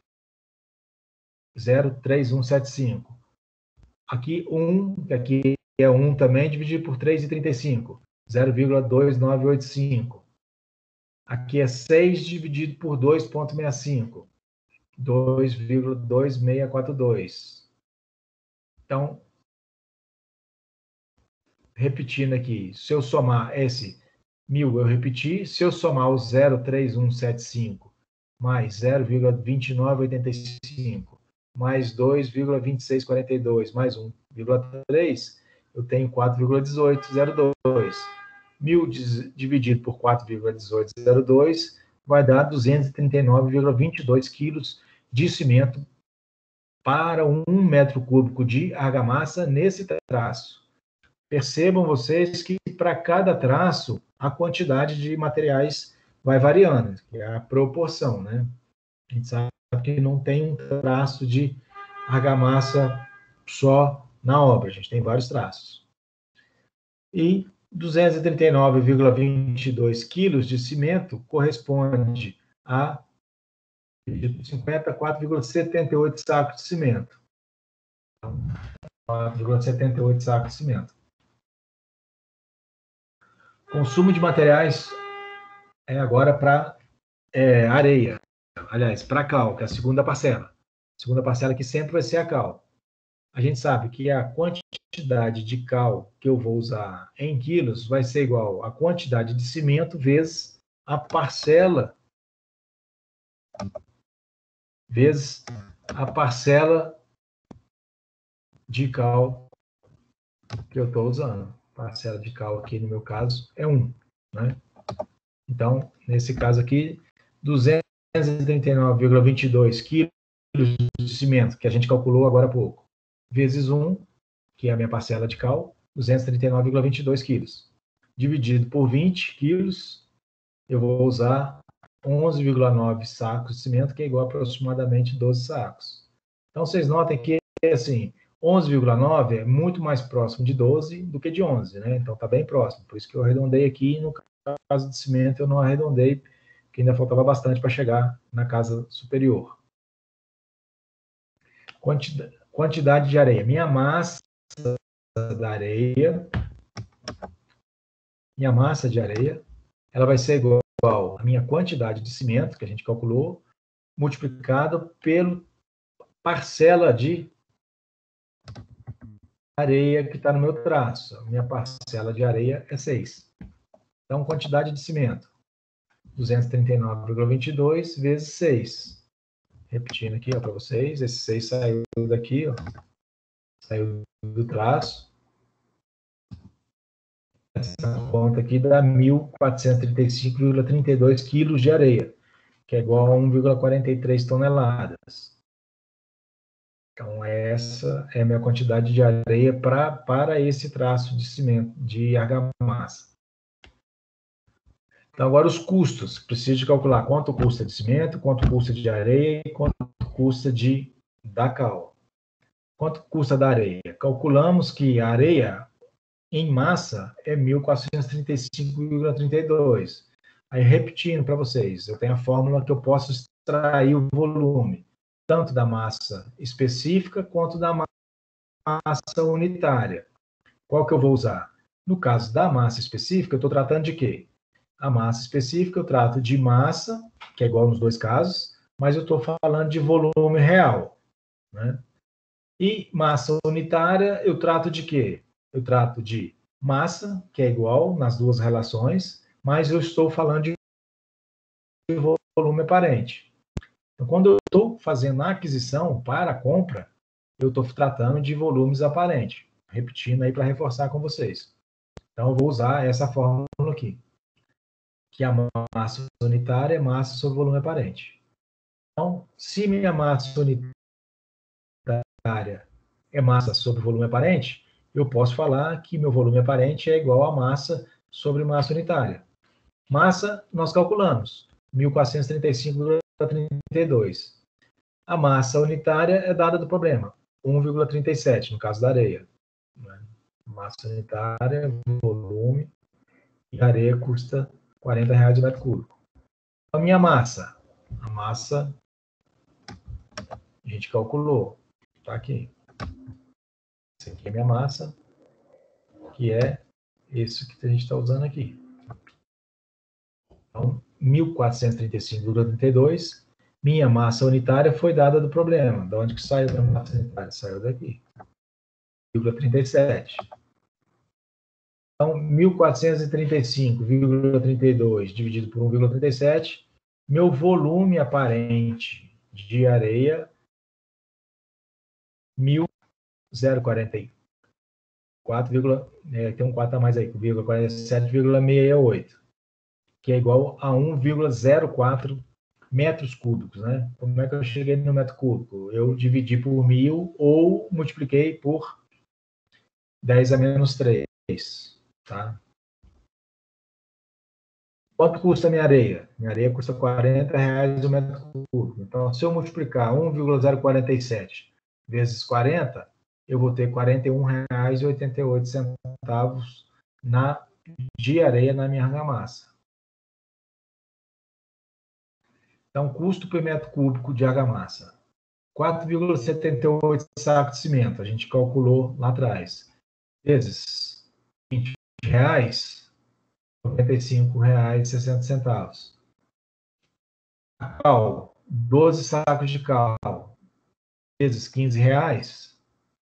0,3175. Aqui 1, que aqui é 1 também, dividido por 3,35. 0,2985. Aqui é 6 dividido por 2,65. 2,2642. Então, repetindo aqui, se eu somar esse 1000, eu repeti, se eu somar o 0,3175 mais 0,2985 mais 2,2642 mais 1,3, eu tenho 4,1802. 1000 dividido por 4,1802 vai dar 239,22 quilos de cimento para 1 metro cúbico de argamassa nesse traço. Percebam vocês que para cada traço a quantidade de materiais vai variando, que é a proporção, né? A gente sabe que não tem um traço de argamassa só na obra, a gente tem vários traços. E 239,22 quilos de cimento corresponde a 54,78 sacos de cimento. 4,78 sacos de cimento. Consumo de materiais é agora para areia. Aliás, para cal, que é a segunda parcela. A segunda parcela que sempre vai ser a cal. A gente sabe que a quantidade de cal que eu vou usar em quilos vai ser igual à quantidade de cimento vezes a parcela de cal que eu estou usando. Parcela de cal aqui, no meu caso, é 1. Né? Então, nesse caso aqui, 239,22 quilos de cimento, que a gente calculou agora há pouco, vezes 1, que é a minha parcela de cal, 239,22 quilos. Dividido por 20 quilos, eu vou usar 11,9 sacos de cimento, que é igual a aproximadamente 12 sacos. Então, vocês notem que, assim, 11,9 é muito mais próximo de 12 do que de 11, né? Então, está bem próximo. Por isso que eu arredondei aqui. No caso de cimento, eu não arredondei, porque ainda faltava bastante para chegar na casa superior. Quantidade de areia. Minha massa de areia, ela vai ser igual igual a minha quantidade de cimento, que a gente calculou, multiplicado pela parcela de areia que está no meu traço. A minha parcela de areia é 6. Então, quantidade de cimento, 239,22 vezes 6. Repetindo aqui para vocês, esse 6 saiu daqui, ó, saiu do traço. Essa conta aqui dá 1.435,32 quilos de areia, que é igual a 1,43 toneladas. Então, essa é a minha quantidade de areia para esse traço de cimento, de argamassa. Então, agora os custos. Preciso calcular quanto custa de cimento, quanto custa de areia e quanto custa da cal. Quanto custa da areia? Calculamos que a areia em massa é 1.435,32. Aí, repetindo para vocês, eu tenho a fórmula que eu posso extrair o volume, tanto da massa específica quanto da massa unitária. Qual que eu vou usar? No caso da massa específica, eu estou tratando de quê? A massa específica eu trato de massa, que é igual nos dois casos, mas eu estou falando de volume real, né? E massa unitária eu trato de quê? Eu trato de massa, que é igual nas duas relações, mas eu estou falando de volume aparente. Então, quando eu estou fazendo a aquisição para a compra, eu estou tratando de volumes aparentes. Repetindo aí para reforçar com vocês. Então, eu vou usar essa fórmula aqui, que a massa unitária é massa sobre volume aparente. Então, se minha massa unitária é massa sobre volume aparente, eu posso falar que meu volume aparente é igual a massa sobre massa unitária. Massa, nós calculamos, 1.435,32. A massa unitária é dada do problema, 1,37, no caso da areia. Massa unitária, volume, e areia custa R$40 o metro cúbico. A minha massa, a gente calculou, está aqui. Essa aqui é a minha massa, que é isso que a gente está usando aqui. Então, 1.435,32. Minha massa unitária foi dada do problema. De onde que saiu a massa unitária? Saiu daqui. 1,37. Então, 1.435,32 dividido por 1,37. Meu volume aparente de areia, 1.044, tem um 4 a mais aí, 47,68, que é igual a 1,04 metros cúbicos, né? Como é que eu cheguei no metro cúbico? Eu dividi por 1.000 ou multipliquei por 10 a menos 3, tá? Quanto custa a minha areia? Minha areia custa R$40 o metro cúbico. Então, se eu multiplicar 1,047 vezes 40, eu vou ter R$41,88 de areia na minha argamassa. Então, custo por metro cúbico de argamassa. 4,78 sacos de cimento, a gente calculou lá atrás. Vezes R$20, R$95,60. Cal, 12 sacos de cal, vezes R$15,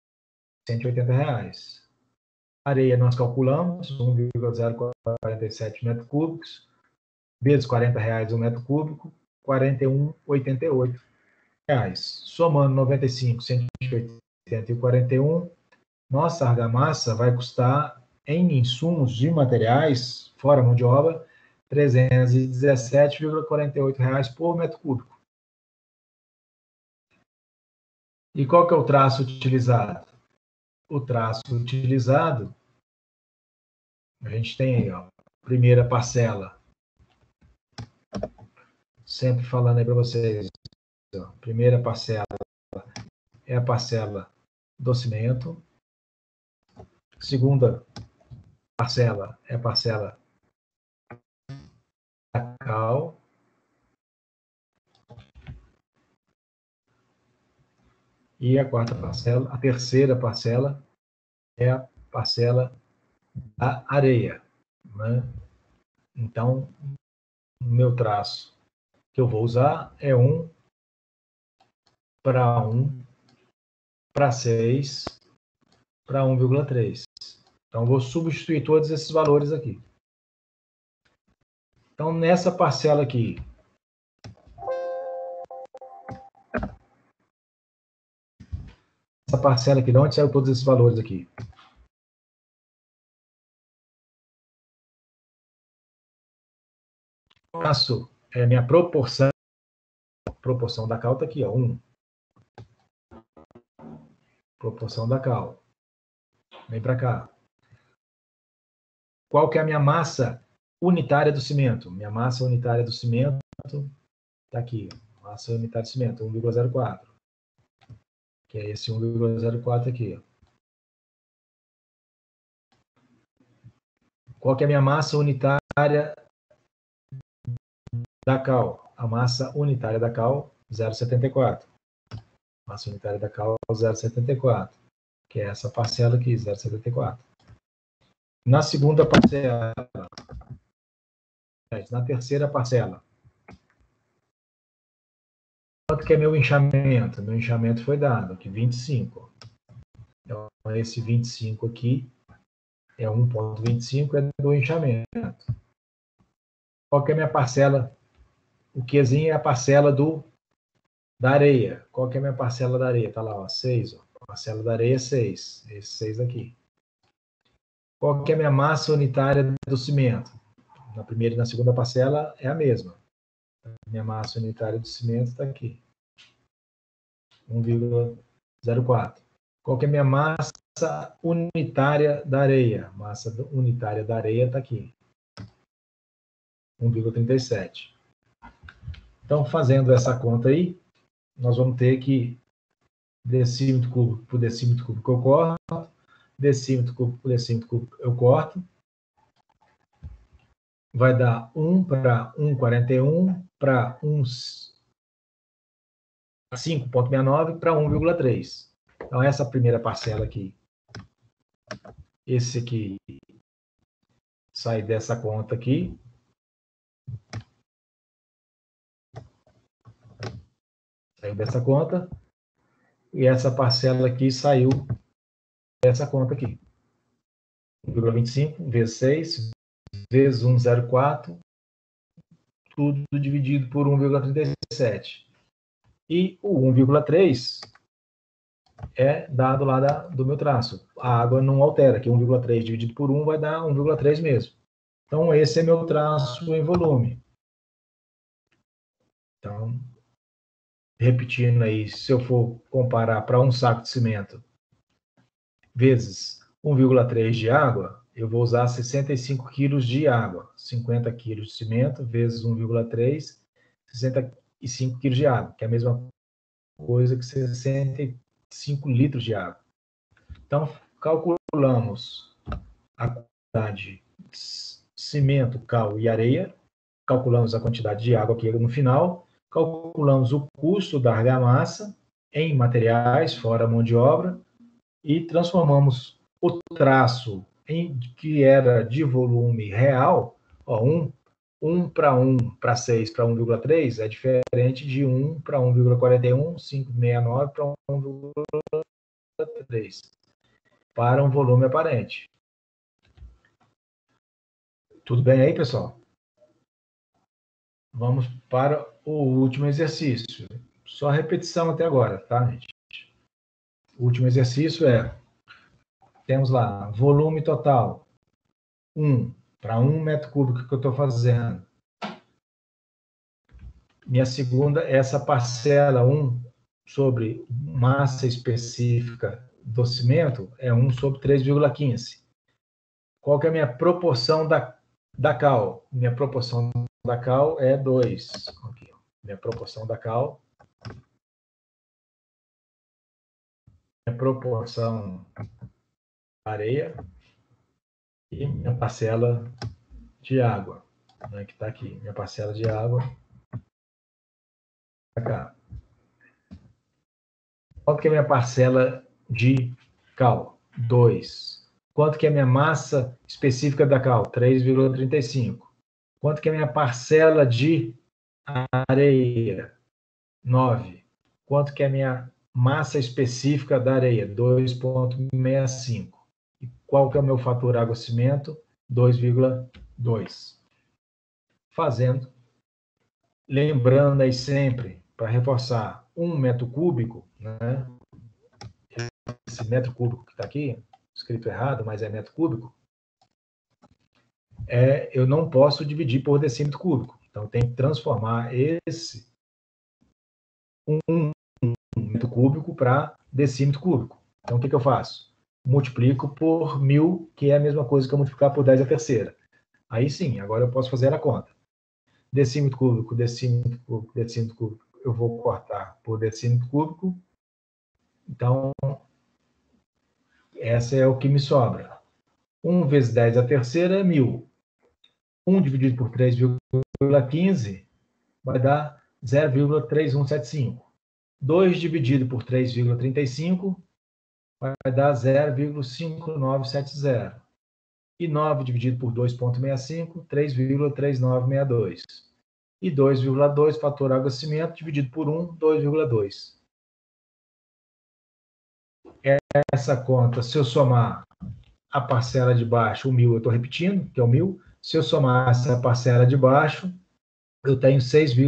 R$180. Areia nós calculamos, 1,047 metros cúbicos, vezes R$40 o metro cúbico, R$41,88. Somando 95, 180 e 41, nossa argamassa vai custar, em insumos de materiais, fora mão de obra, R$317,48 por metro cúbico. E qual que é o traço utilizado? O traço utilizado, a gente tem aí, ó, primeira parcela. Sempre falando aí para vocês, ó, primeira parcela é a parcela do cimento. Segunda parcela é a parcela da cal. E a quarta parcela, a terceira parcela é a parcela da areia, né? Então, meu traço que eu vou usar é 1 para 1 para 6 para 1,3. Então, vou substituir todos esses valores aqui. Então, nessa parcela aqui, de onde saiu todos esses valores aqui? Faço minha proporção. Proporção da cal está aqui, ó, 1. Proporção da cal. Vem para cá. Qual que é a minha massa unitária do cimento? Minha massa unitária do cimento está aqui. Massa unitária do cimento, 1,04. Que é esse 1,04 aqui. Qual que é a minha massa unitária da cal? A massa unitária da cal, 0,74. Massa unitária da cal, 0,74. Que é essa parcela aqui, 0,74. Na segunda parcela, na terceira parcela, quanto que é meu inchamento? Meu inchamento foi dado aqui, 25. Então, esse 25 aqui é 1,25, é do inchamento. Qual que é a minha parcela? O Qzinho é a parcela da areia. Qual que é a minha parcela da areia? Está lá, ó, 6. Ó. A parcela da areia é 6. Esse 6 aqui. Qual que é a minha massa unitária do cimento? Na primeira e na segunda parcela é a mesma. Minha massa unitária do cimento está aqui. 1,04. Qual que é a minha massa unitária da areia? Massa unitária da areia está aqui. 1,37. Então, fazendo essa conta aí, nós vamos ter que decímetro cúbico por decímetro cúbico eu corto, decímetro cúbico por decímetro cúbico eu corto. Vai dar 1 para 1,41 para 5,69 para 1,3. Então, essa primeira parcela aqui, esse aqui sai dessa conta aqui. Saiu dessa conta. E essa parcela aqui saiu dessa conta aqui. 1,25 vezes 6 vezes 1,04, tudo dividido por 1,37. E o 1,3 é dado lá do meu traço. A água não altera, que 1,3 dividido por 1 vai dar 1,3 mesmo. Então, esse é meu traço em volume. Então, repetindo aí, se eu for comparar para um saco de cimento vezes 1,3 de água, eu vou usar 65 quilos de água. 50 quilos de cimento vezes 1,3, 65 quilos de água, que é a mesma coisa que 65 litros de água. Então, calculamos a quantidade de cimento, cal e areia, calculamos a quantidade de água aqui no final, calculamos o custo da argamassa em materiais, fora mão de obra, e transformamos o traço que era de volume real, ó, 1 para 1 para 6 para 1,3 é diferente de 1 para 1,41, 5,69 para 1,3, para um volume aparente. Tudo bem aí, pessoal? Vamos para o último exercício. Só repetição até agora, tá, gente? O último exercício temos lá, volume total, 1 para 1 metro cúbico que eu estou fazendo. Minha segunda, essa parcela 1 sobre massa específica do cimento é 1 sobre 3,15. Qual que é a minha proporção da cal? Minha proporção da cal é 2. Aqui, minha proporção da cal. Minha proporção da areia e minha parcela de água, né, que está aqui. Minha parcela de água. Pra cá. Quanto que é a minha parcela de cal? 2. Quanto que é a minha massa específica da cal? 3,35. Quanto que é a minha parcela de areia? 9. Quanto que é a minha massa específica da areia? 2,65. E qual que é o meu fator água-cimento? 2,2. Fazendo, lembrando aí sempre, para reforçar, 1 metro cúbico, né? Esse metro cúbico que está aqui, escrito errado, mas é metro cúbico, eu não posso dividir por decímetro cúbico. Então, eu tenho que transformar esse 1 metro cúbico para decímetro cúbico. Então, o que eu faço? Multiplico por 1000, que é a mesma coisa que eu multiplicar por 10 a terceira. Aí sim, agora eu posso fazer a conta. Decímetro cúbico, decímetro cúbico, decímetro cúbico, eu vou cortar por decímetro cúbico. Então, essa é o que me sobra. 1 vezes 10 a terceira é 1000. 1 dividido por 3,15 vai dar 0,3175. 2 dividido por 3,35 vai dar 0,5970. E 9 dividido por 2,65, 3,3962. E 2,2, fator água-cimento, dividido por 1, 2,2. Essa conta, se eu somar a parcela de baixo, o 1000, eu estou repetindo, que é o 1000. Se eu somar essa parcela de baixo, eu tenho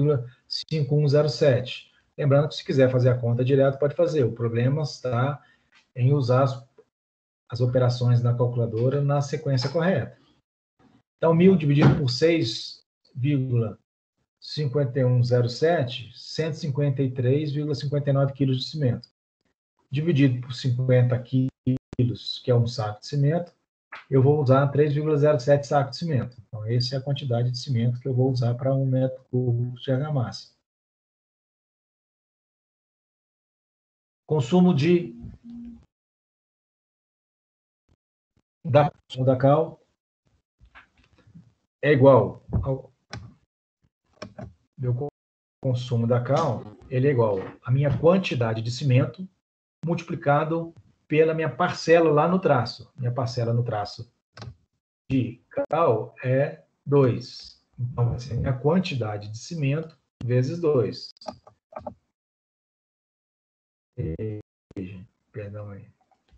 6,5107. Lembrando que se quiser fazer a conta direto, pode fazer. O problema está em usar as operações na calculadora na sequência correta. Então, 1000 dividido por 6,5107, 153,59 quilos de cimento. Dividido por 50 quilos, que é um saco de cimento, eu vou usar 3,07 sacos de cimento. Então, essa é a quantidade de cimento que eu vou usar para 1 metro cúbico de argamassa. Consumo da cal é igual ao meu consumo da cal, ele é igual à minha quantidade de cimento multiplicado pela minha parcela lá no traço. Minha parcela no traço de cal é 2. Então, vai ser minha quantidade de cimento vezes 2. Perdão aí.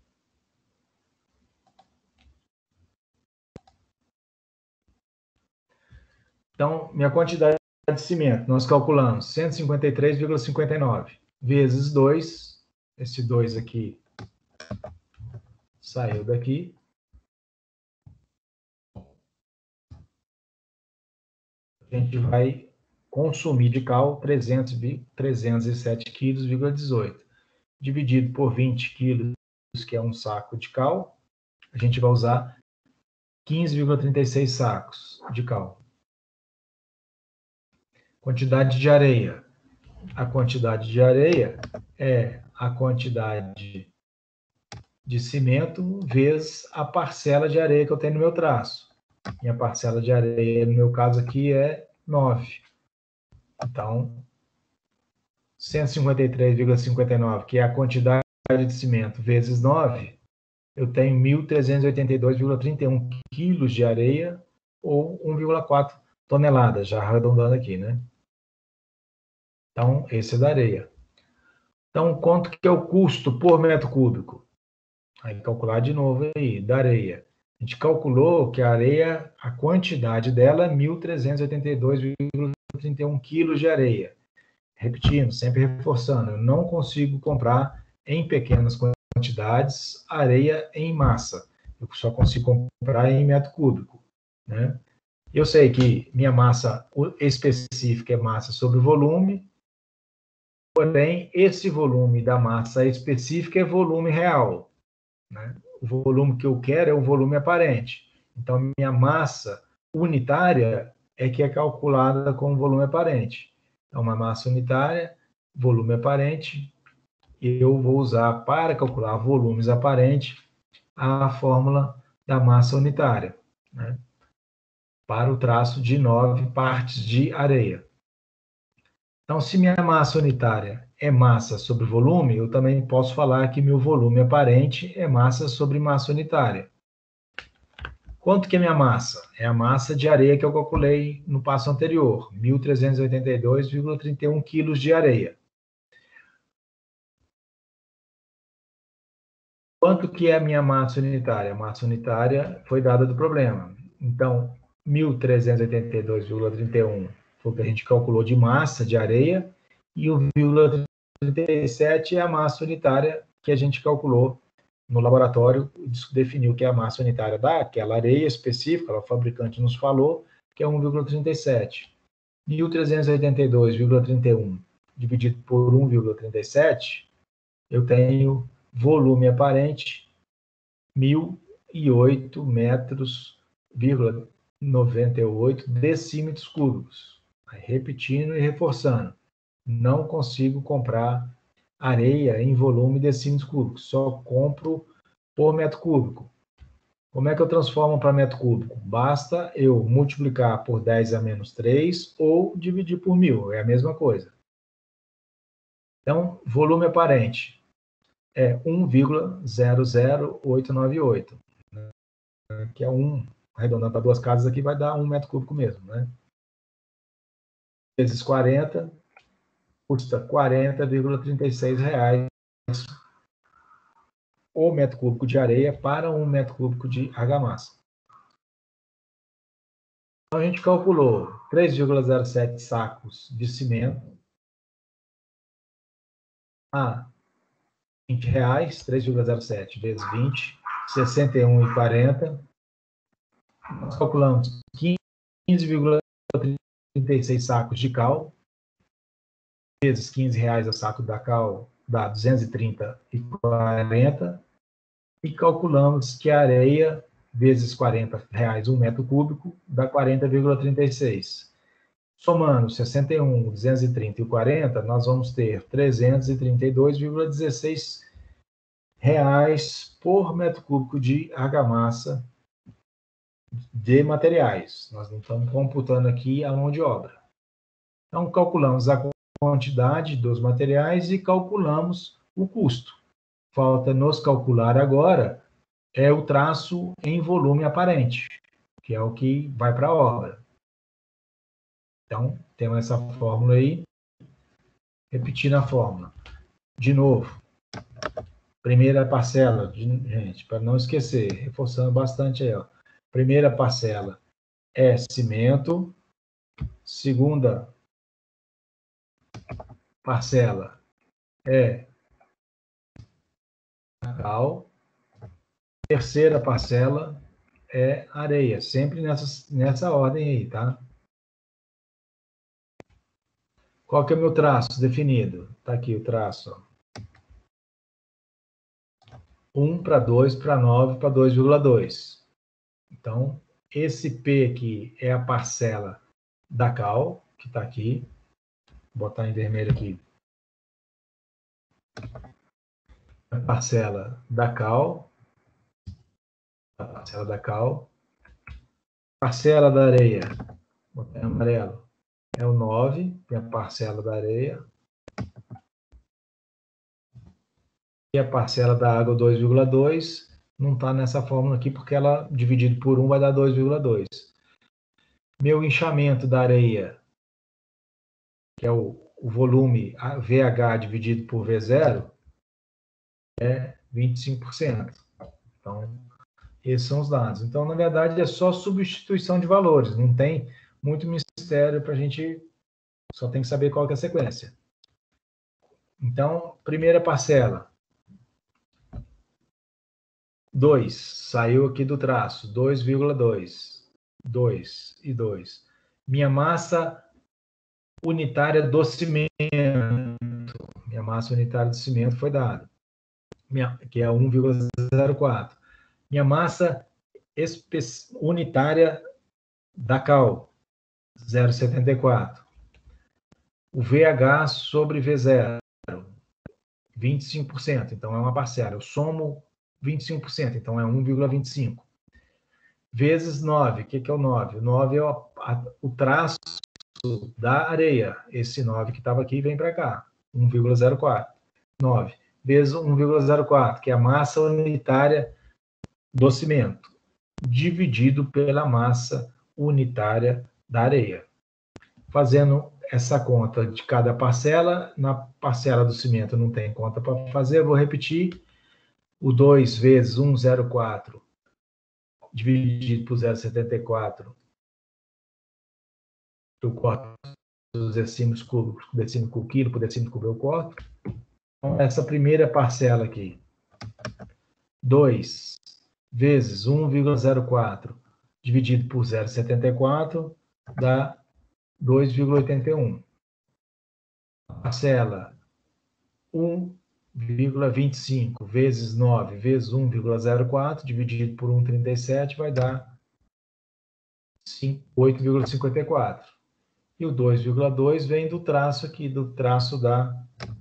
Então, minha quantidade de cimento, nós calculamos 153,59 vezes 2. Esse 2 aqui saiu daqui. A gente vai consumir de cal 307 quilos,18. Dividido por 20 quilos, que é um saco de cal, a gente vai usar 15,36 sacos de cal. Quantidade de areia. A quantidade de areia é a quantidade de cimento vezes a parcela de areia que eu tenho no meu traço. Minha parcela de areia, no meu caso aqui, é 9. Então, 153,59, que é a quantidade de cimento, vezes 9, eu tenho 1.382,31 quilos de areia, ou 1,4 toneladas, já arredondando aqui, né? Então, esse é da areia. Então, quanto que é o custo por metro cúbico? Aí, calcular de novo aí, da areia. A gente calculou que a areia, a quantidade dela é 1.382,31 quilos de areia. Repetindo, sempre reforçando, eu não consigo comprar em pequenas quantidades areia em massa. Eu só consigo comprar em metro cúbico, né? Eu sei que minha massa específica é massa sobre volume, porém, esse volume da massa específica é volume real, né? O volume que eu quero é o volume aparente. Então, minha massa unitária é que é calculada com volume aparente. Então, uma massa unitária, volume aparente, eu vou usar para calcular volumes aparentes a fórmula da massa unitária, né? Para o traço de 9 partes de areia. Então, se minha massa unitária é massa sobre volume, eu também posso falar que meu volume aparente é massa sobre massa unitária. Quanto que é minha massa? É a massa de areia que eu calculei no passo anterior, 1.382,31 quilos de areia. Quanto que é a minha massa unitária? A massa unitária foi dada do problema. Então, 1.382,31 foi o que a gente calculou de massa de areia, e o 0,37 é a massa unitária que a gente calculou no laboratório, definiu que é a massa unitária daquela areia específica, o fabricante nos falou, que é 1,37. 1.382,31 dividido por 1,37, eu tenho volume aparente 1.008 metros,98 decímetros cúbicos. Repetindo e reforçando, não consigo comprar areia em volume decímetros cúbicos, só compro por metro cúbico. Como é que eu transformo para metro cúbico? Basta eu multiplicar por 10 a menos 3 ou dividir por 1.000, é a mesma coisa. Então, volume aparente é 1,00898, né? Que é arredondando para duas casas aqui, vai dar 1 metro cúbico mesmo, né? Vezes 40, custa R$ 40,36 o metro cúbico de areia para 1 metro cúbico de argamassa. Então, a gente calculou 3,07 sacos de cimento a R$ 20, 3,07 vezes 20, R$ 61,40. Nós calculamos 15,36 sacos de cal, vezes R$ 15 a saco da cal, dá 230,40. E calculamos que a areia, vezes R$ 40 um metro cúbico, dá 40,36. Somando 61, 230 e 40, nós vamos ter 332,16 reais por metro cúbico de argamassa de materiais. Nós não estamos computando aqui a mão de obra. Então, calculamos a quantidade dos materiais e calculamos o custo. Falta nos calcular agora o traço em volume aparente, que é o que vai para a obra. Então, temos essa fórmula aí. Repetindo a fórmula. De novo. Primeira parcela, gente, para não esquecer, reforçando bastante aí, ó. Primeira parcela é cimento. Segunda parcela é cal. Terceira parcela é areia. Sempre nessa ordem aí, tá? Qual que é o meu traço definido? Tá aqui o traço, ó. 1 para 2 para 9 para 2,2. Então, esse P aqui é a parcela da cal, que está aqui. Vou botar em vermelho aqui. A parcela da cal. A parcela da cal. Parcela da areia. Vou botar em amarelo. É o 9, que é a parcela da areia. E a parcela da água, 2,2. Não está nessa fórmula aqui, porque ela, dividido por 1, vai dar 2,2. Meu inchamento da areia, que é o volume VH dividido por V0, é 25%. Então, esses são os dados. Então, na verdade, é só substituição de valores. Não tem muito mistério para a gente... Só tem que saber qual que é a sequência. Então, primeira parcela. 2. Saiu aqui do traço. 2,2. 2 e 2. Minha massa unitária do cimento. Minha massa unitária do cimento foi dada. Que é 1,04. Minha massa unitária da cal. 0,74. O VH sobre V0. 25%. Então, é uma parcela. Eu somo 25%. Então, é 1,25. Vezes 9. O que é o 9? O 9 é o traço da areia. Esse 9 que estava aqui vem para cá. 1,04. 9. Vezes 1,04, que é a massa unitária do cimento. dividido pela massa unitária da areia. Fazendo essa conta de cada parcela, na parcela do cimento não tem conta para fazer, eu vou repetir. O 2 vezes 1,04 dividido por 0,74, eu corto os decímetros cúbicos, decímetro quilo por decímetro cúbico eu corto. Então, essa primeira parcela aqui, 2 vezes 1,04 dividido por 0,74 dá 2,81. Parcela 1,25 vezes 9 vezes 1,04 dividido por 1,37 vai dar 8,54. E o 2,2 vem do traço aqui, do traço da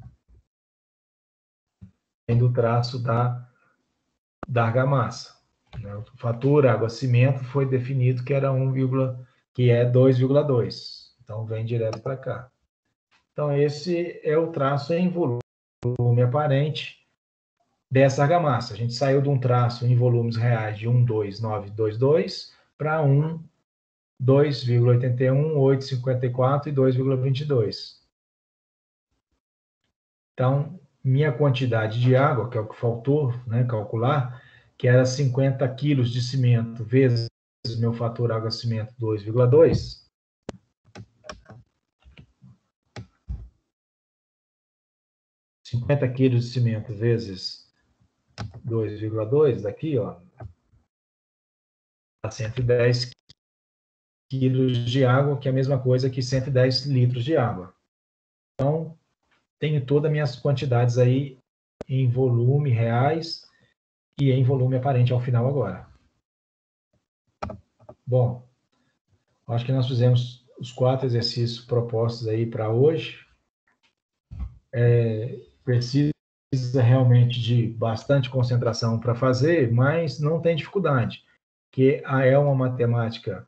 argamassa. Fatura, água, cimento foi definido que era que é 2,2. Então vem direto para cá. Então esse é o traço em volume aparente dessa argamassa. A gente saiu de um traço em volumes reais de 1,2922 para 2,81, 8,54 e 2,22. Então, minha quantidade de água, que é o que faltou, né, calcular, que era 50 quilos de cimento vezes meu fator água-cimento 2,2, quilos de cimento vezes 2,2, daqui, ó, dá 110 quilos de água, que é a mesma coisa que 110 litros de água. Então, tenho todas as minhas quantidades aí em volume reais e em volume aparente ao final agora. Bom, acho que nós fizemos os 4 exercícios propostos aí para hoje. Precisa realmente de bastante concentração para fazer, mas não tem dificuldade, que é uma matemática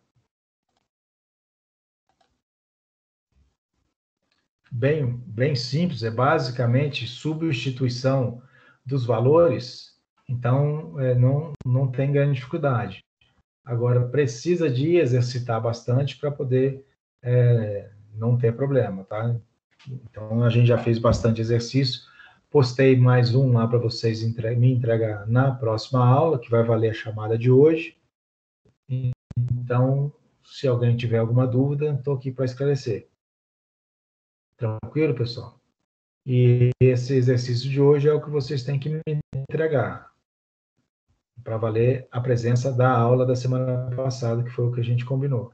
bem simples, é basicamente substituição dos valores, então não tem grande dificuldade. Agora, precisa de exercitar bastante para poder não ter problema, tá? Então, a gente já fez bastante exercício, postei mais um lá para vocês me entregar na próxima aula, que vai valer a chamada de hoje. Então, se alguém tiver alguma dúvida, estou aqui para esclarecer. Tranquilo, pessoal? E esse exercício de hoje é o que vocês têm que me entregar, para valer a presença da aula da semana passada, que foi o que a gente combinou.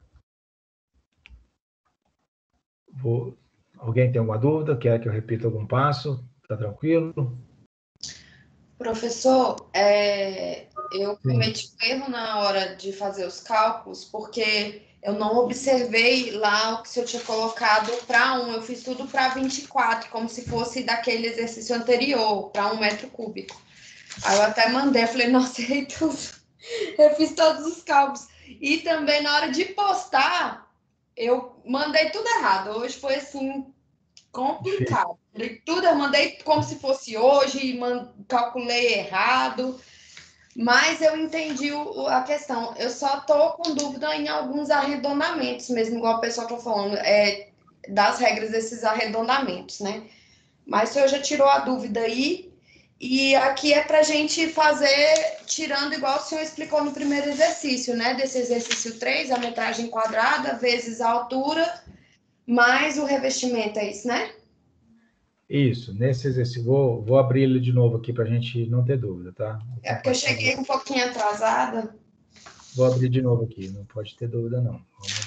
Alguém tem alguma dúvida? Quer que eu repita algum passo? Está tranquilo? Professor, eu cometi um erro na hora de fazer os cálculos, porque eu não observei lá o que o senhor tinha colocado para 1. Eu fiz tudo para 24, como se fosse daquele exercício anterior, para 1 metro cúbico. Aí eu até mandei, falei, nossa, errei tudo. Eu fiz todos os cálculos. E também na hora de postar, eu mandei tudo errado. Hoje foi assim, complicado. Eu mandei como se fosse hoje, calculei errado. Mas eu entendi a questão. Eu só estou com dúvida em alguns arredondamentos, mesmo igual o pessoal está falando, das regras desses arredondamentos, né? Mas o senhor já tirou a dúvida aí. E aqui é para a gente fazer, tirando igual o senhor explicou no primeiro exercício, né? Desse exercício 3, a metragem quadrada vezes a altura, mais o revestimento, é isso, né? Isso, nesse exercício, vou abrir ele de novo aqui para a gente não ter dúvida, tá? É porque eu cheguei um pouquinho atrasada. Vou abrir de novo aqui, não pode ter dúvida não.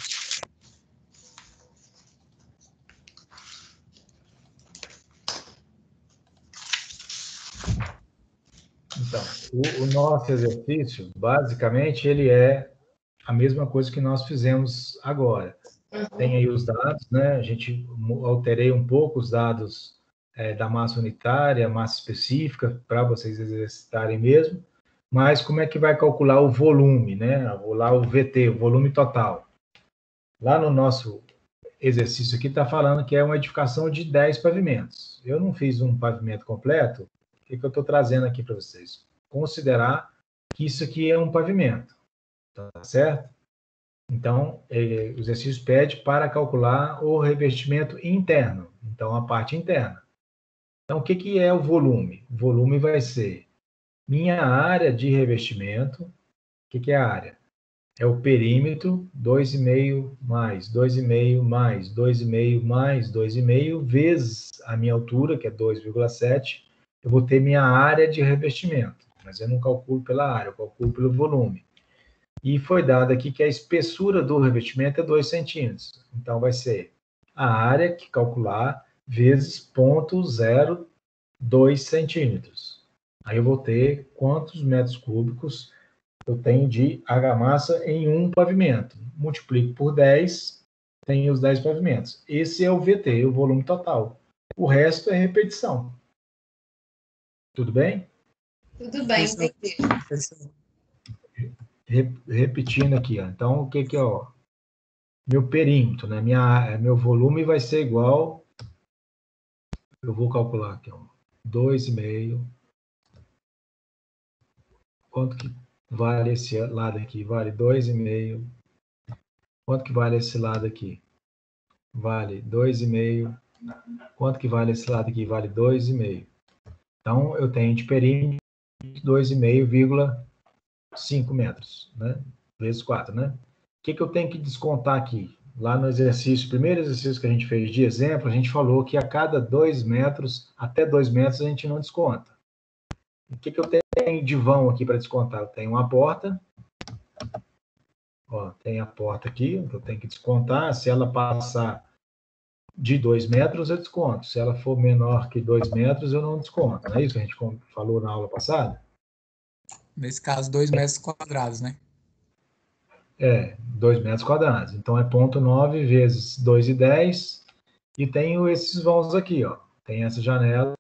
Então, o nosso exercício, basicamente, ele é a mesma coisa que nós fizemos agora. Tem aí os dados, né? A gente alterei um pouco os dados da massa unitária, massa específica, para vocês exercitarem mesmo, mas como é que vai calcular o volume, né? Lá o VT, o volume total. Lá no nosso exercício aqui está falando que é uma edificação de 10 pavimentos. Eu não fiz um pavimento completo, o que eu estou trazendo aqui para vocês? Considerar que isso aqui é um pavimento. tá certo? Então, o exercício pede para calcular o revestimento interno, então a parte interna. Então, o que é o volume? O volume vai ser minha área de revestimento. O que é a área? É o perímetro, 2,5 mais 2,5 mais 2,5 mais 2,5 vezes a minha altura, que é 2,7. Eu vou ter minha área de revestimento, mas eu não calculo pela área, eu calculo pelo volume. E foi dado aqui que a espessura do revestimento é 2 centímetros. Então, vai ser a área que calcular vezes 0,02 centímetros. Aí eu vou ter quantos metros cúbicos eu tenho de argamassa em um pavimento. Multiplico por 10, tenho os 10 pavimentos. Esse é o VT, o volume total. O resto é repetição. Tudo bem? Tudo bem, entendi. Repetindo aqui, ó. Então, o que é, ó? Meu perímetro, né? Meu volume vai ser igual, eu vou calcular aqui, ó, 2,5. Quanto que vale esse lado aqui? Vale 2,5. Quanto que vale esse lado aqui? Vale 2,5. Quanto que vale esse lado aqui? Vale 2,5. Então, eu tenho de perímetro 2,5,5 metros, né? Vezes 4, né? O que eu tenho que descontar aqui? Lá no exercício, primeiro exercício que a gente fez de exemplo, a gente falou que a cada 2 metros, até 2 metros, a gente não desconta. O que eu tenho de vão aqui para descontar? Eu tenho uma porta. Ó, tem a porta aqui, eu tenho que descontar. Se ela passar de 2 metros, eu desconto. Se ela for menor que 2 metros, eu não desconto. Não é isso que a gente falou na aula passada? Nesse caso, 2 metros quadrados, né? 2 metros quadrados. Então, é 0,9 vezes 2,10. E tenho esses vãos aqui, ó. Tem essa janela.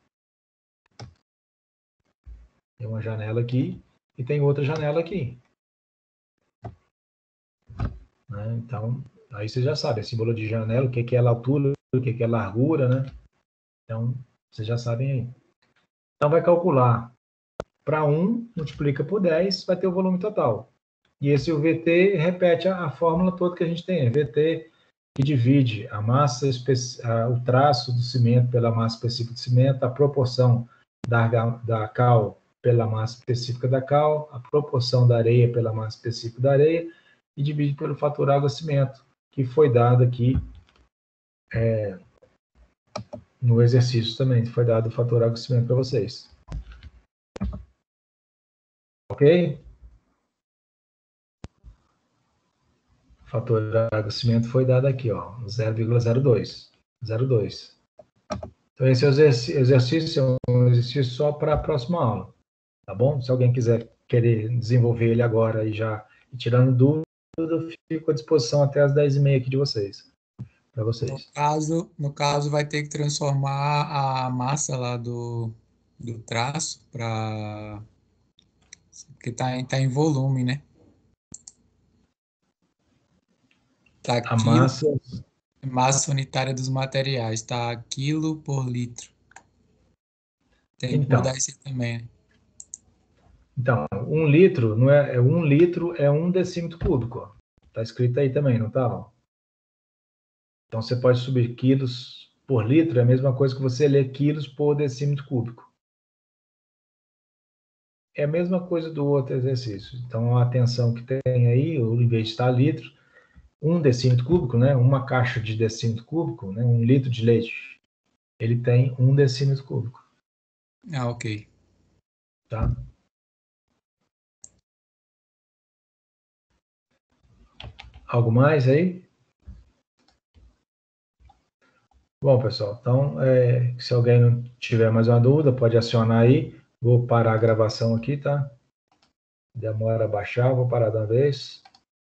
Tem uma janela aqui. E tem outra janela aqui. Né? Então, aí você já sabe, a símbolo de janela, o que é a altura, o que é a largura, né? Então, vocês já sabem aí. Então, vai calcular para 1, multiplica por 10, vai ter o volume total. E esse o VT repete a fórmula toda que a gente tem. VT que divide a massa, o traço do cimento pela massa específica do cimento, a proporção da cal pela massa específica da cal, a proporção da areia pela massa específica da areia, e divide pelo fator água-cimento, que foi dado aqui no exercício também. Foi dado o fator água-cimento para vocês. Ok? O fator água-cimento foi dado aqui, ó, 0,02. 0,2. Então, esse exercício é um exercício só para a próxima aula. Tá bom? Se alguém querer desenvolver ele agora e já tirando dúvida, eu fico à disposição até as 10h30 aqui de vocês. Para vocês. No caso, vai ter que transformar a massa lá do traço para... Porque tá em volume, né? Tá A massa unitária dos materiais, tá quilo por litro. Tem que mudar isso também, né? Então, 1 litro não é 1 litro, é 1 decímetro cúbico. Ó. Tá escrito aí também, não tá? Ó. Então, você pode subir quilos por litro, é a mesma coisa que você ler quilos por decímetro cúbico. É a mesma coisa do outro exercício. Então, a atenção que tem aí, em vez de estar litro, 1 decímetro cúbico, né? Uma caixa de decímetro cúbico, né? 1 litro de leite, ele tem 1 decímetro cúbico. Ah, ok. Tá? Algo mais aí? Bom, pessoal, então, se alguém não tiver mais uma dúvida, pode acionar aí. Vou parar a gravação aqui, tá? Demora a baixar, vou parar de uma vez.